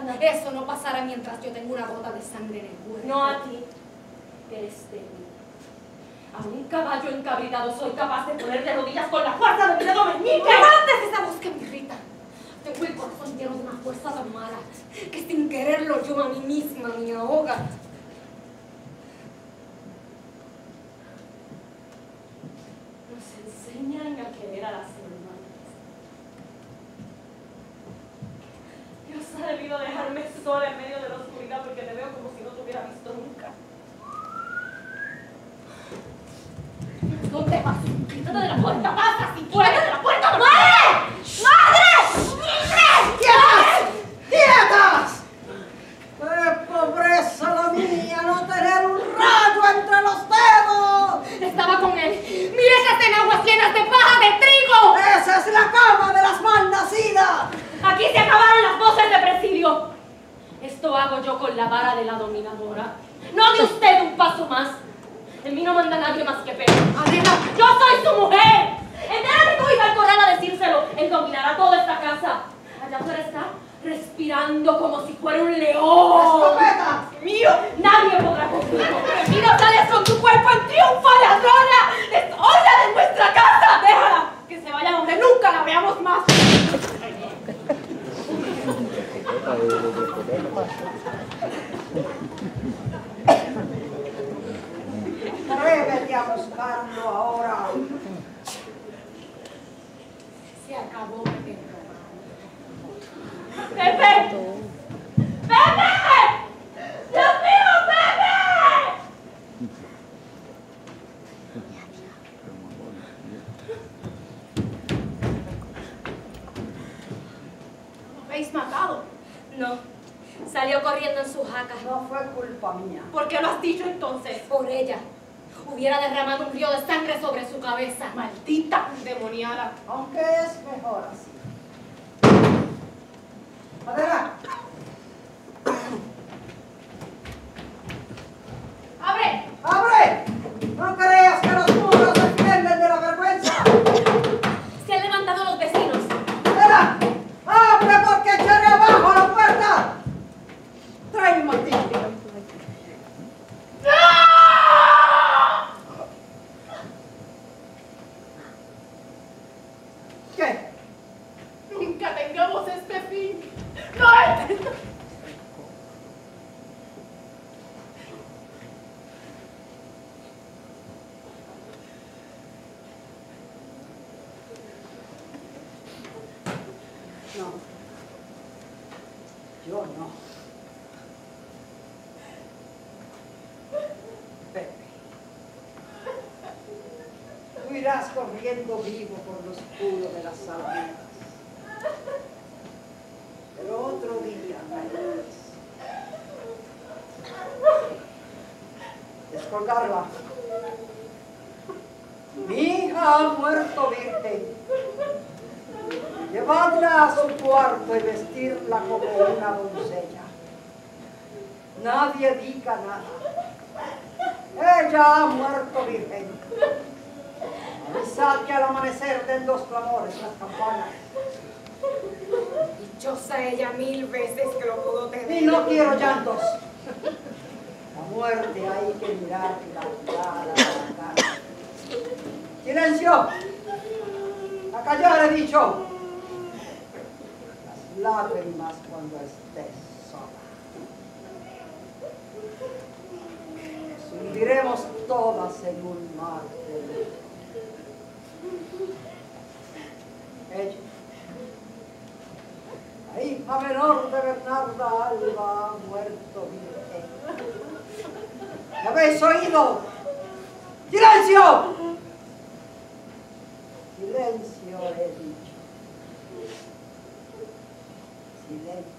Wanda. Eso no pasará mientras yo tenga una gota de sangre en el cuerpo. No a ti, que eres débil. A un caballo encabritado soy capaz de poner de rodillas con la fuerza de mi dedo meñique. ¡Levantes esa voz que me irrita! Tengo el corazón lleno de una fuerza tan mala que sin quererlo yo a mí misma me ahoga. Nos enseñan a querer a las hermanas. Dios ha debido dejarme sola en medio de la oscuridad porque te veo como si no te hubiera visto nunca. ¿Dónde vas? Quítate de la puerta, pasa, si fuera de la puerta. ¡Madre! ¡Madre! ¡Quietas! ¡Quietas! ¡Qué pobreza la mía no tener un rayo entre los dedos! Estaba con él. ¡Mira esas enaguas llenas de paja de trigo! ¡Esa es la cama de las malnacidas! Aquí se acabaron las voces de presidio. Esto hago yo con la vara de la dominadora. No de usted un paso más. En mí no manda nadie más que Pedro. Adela, ¡Yo soy su mujer! Entérate tú y va al corral a decírselo. Él dominará toda esta casa. Allá afuera está respirando como si fuera un león. ¡Escopeta! ¡Mío! Nadie podrá conmigo. ¡Mira, sales con tu cuerpo en triunfo, ladrona! ¡Es hora de nuestra casa! ¡Déjala! Que se vaya donde nunca la veamos más. Atrévete a buscarlo ahora. se acabó el romance. ¡Pepe! ¡Pepe! ¡Dios mío, Pepe! ¿Lo habéis matado? No, salió corriendo en su jaca. No fue culpa mía. ¿Por qué lo has dicho entonces? Por ella. Hubiera derramado un río de sangre sobre su cabeza. Maldita endemoniada. Aunque es mejor así. Adela. ¡Abre! ¡Abre! No creas que los muros se defienden de la vergüenza. Se han levantado los vecinos. Adela. ¡Abre porque echaré abajo la puerta! Trae un martillo. ¿Qué? Nunca tengamos este fin. ¡No! No. Yo no. Pepe. Tú irás corriendo vivo por lo oscuro de las alamedas. Pero otro día, Marías. Descolgarla. Mi hija ha muerto virgen. Llevadla a su cuarto y vestirla como una doncella. Nadie diga nada. Ella ha muerto virgen. Avisad que al amanecer den dos clamores las campanas. Dichosa ella 1000 veces que lo pudo tener. Y no quiero llantos. La muerte hay que mirarla a la cara. ¡Silencio! A callar he dicho. Las lágrimas cuando estés sola. Nos hundiremos todas en un mar de luz. Ella, la hija menor de Bernarda Alba, ha muerto virgen. ¿Me habéis oído? ¡Silencio! Silencio he dicho. Silencio.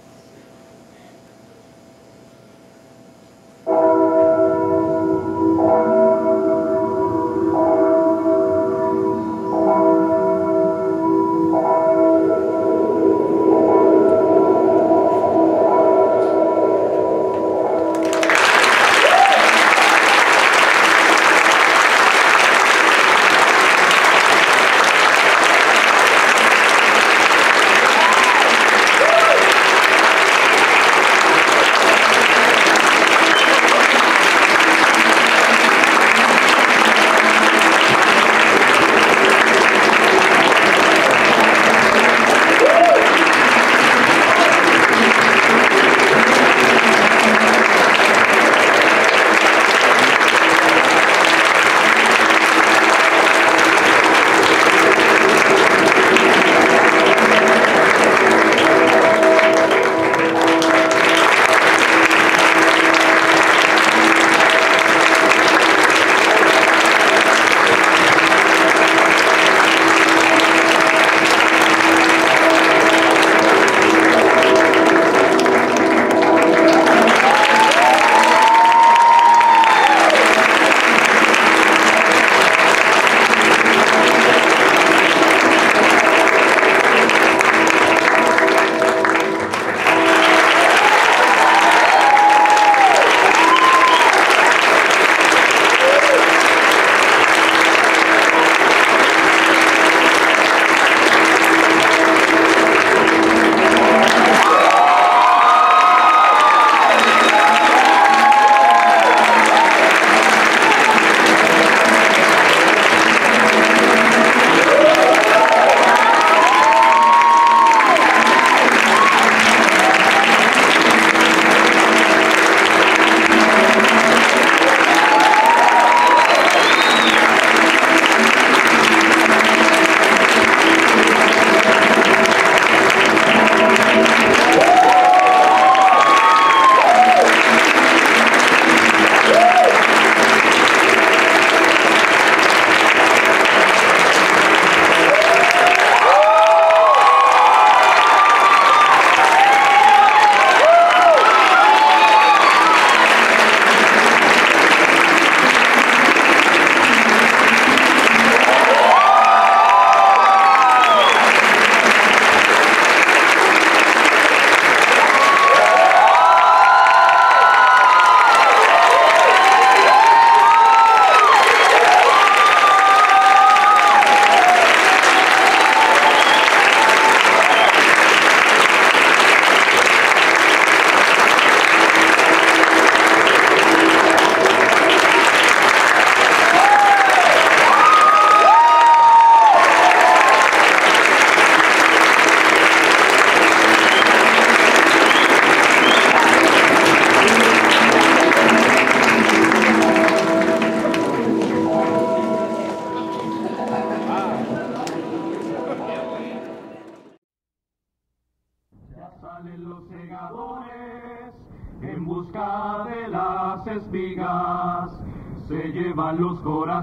segadores, en busca de las espigas, se llevan los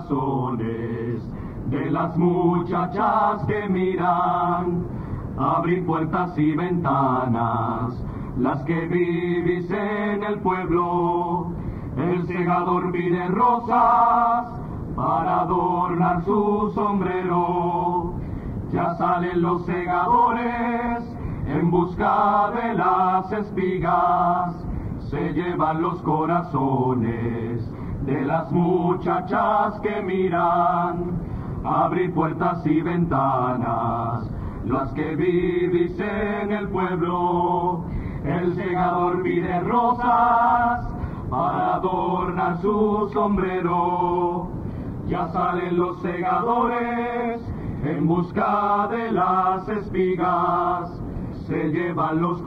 corazones de las muchachas que miran abrir puertas y ventanas, las que vivís en el pueblo. El segador pide rosas para adornar su sombrero. Ya salen los segadores en busca de las espigas, se llevan los corazones de las muchachas que miran abrir puertas y ventanas, las que vivís en el pueblo. El segador pide rosas para adornar su sombrero. Ya salen los segadores en busca de las espigas, se llevan los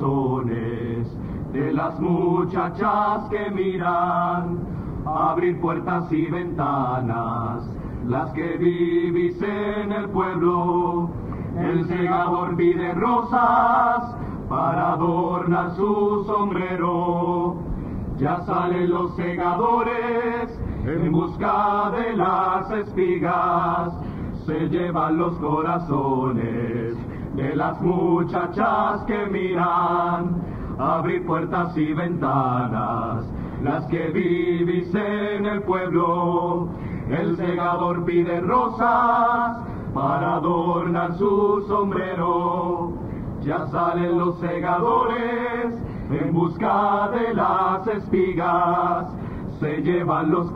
corazones de las muchachas que miran abrir puertas y ventanas, las que vivís en el pueblo. El segador pide rosas para adornar su sombrero. Ya salen los segadores en busca de las espigas, se llevan los corazones de las muchachas que miran abrir puertas y ventanas, las que vivís en el pueblo. El segador pide rosas para adornar su sombrero. Ya salen los segadores en busca de las espigas, se llevan los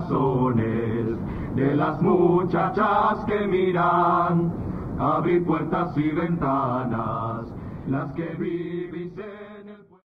corazones de las muchachas que miran abrir puertas y ventanas, las que vivís en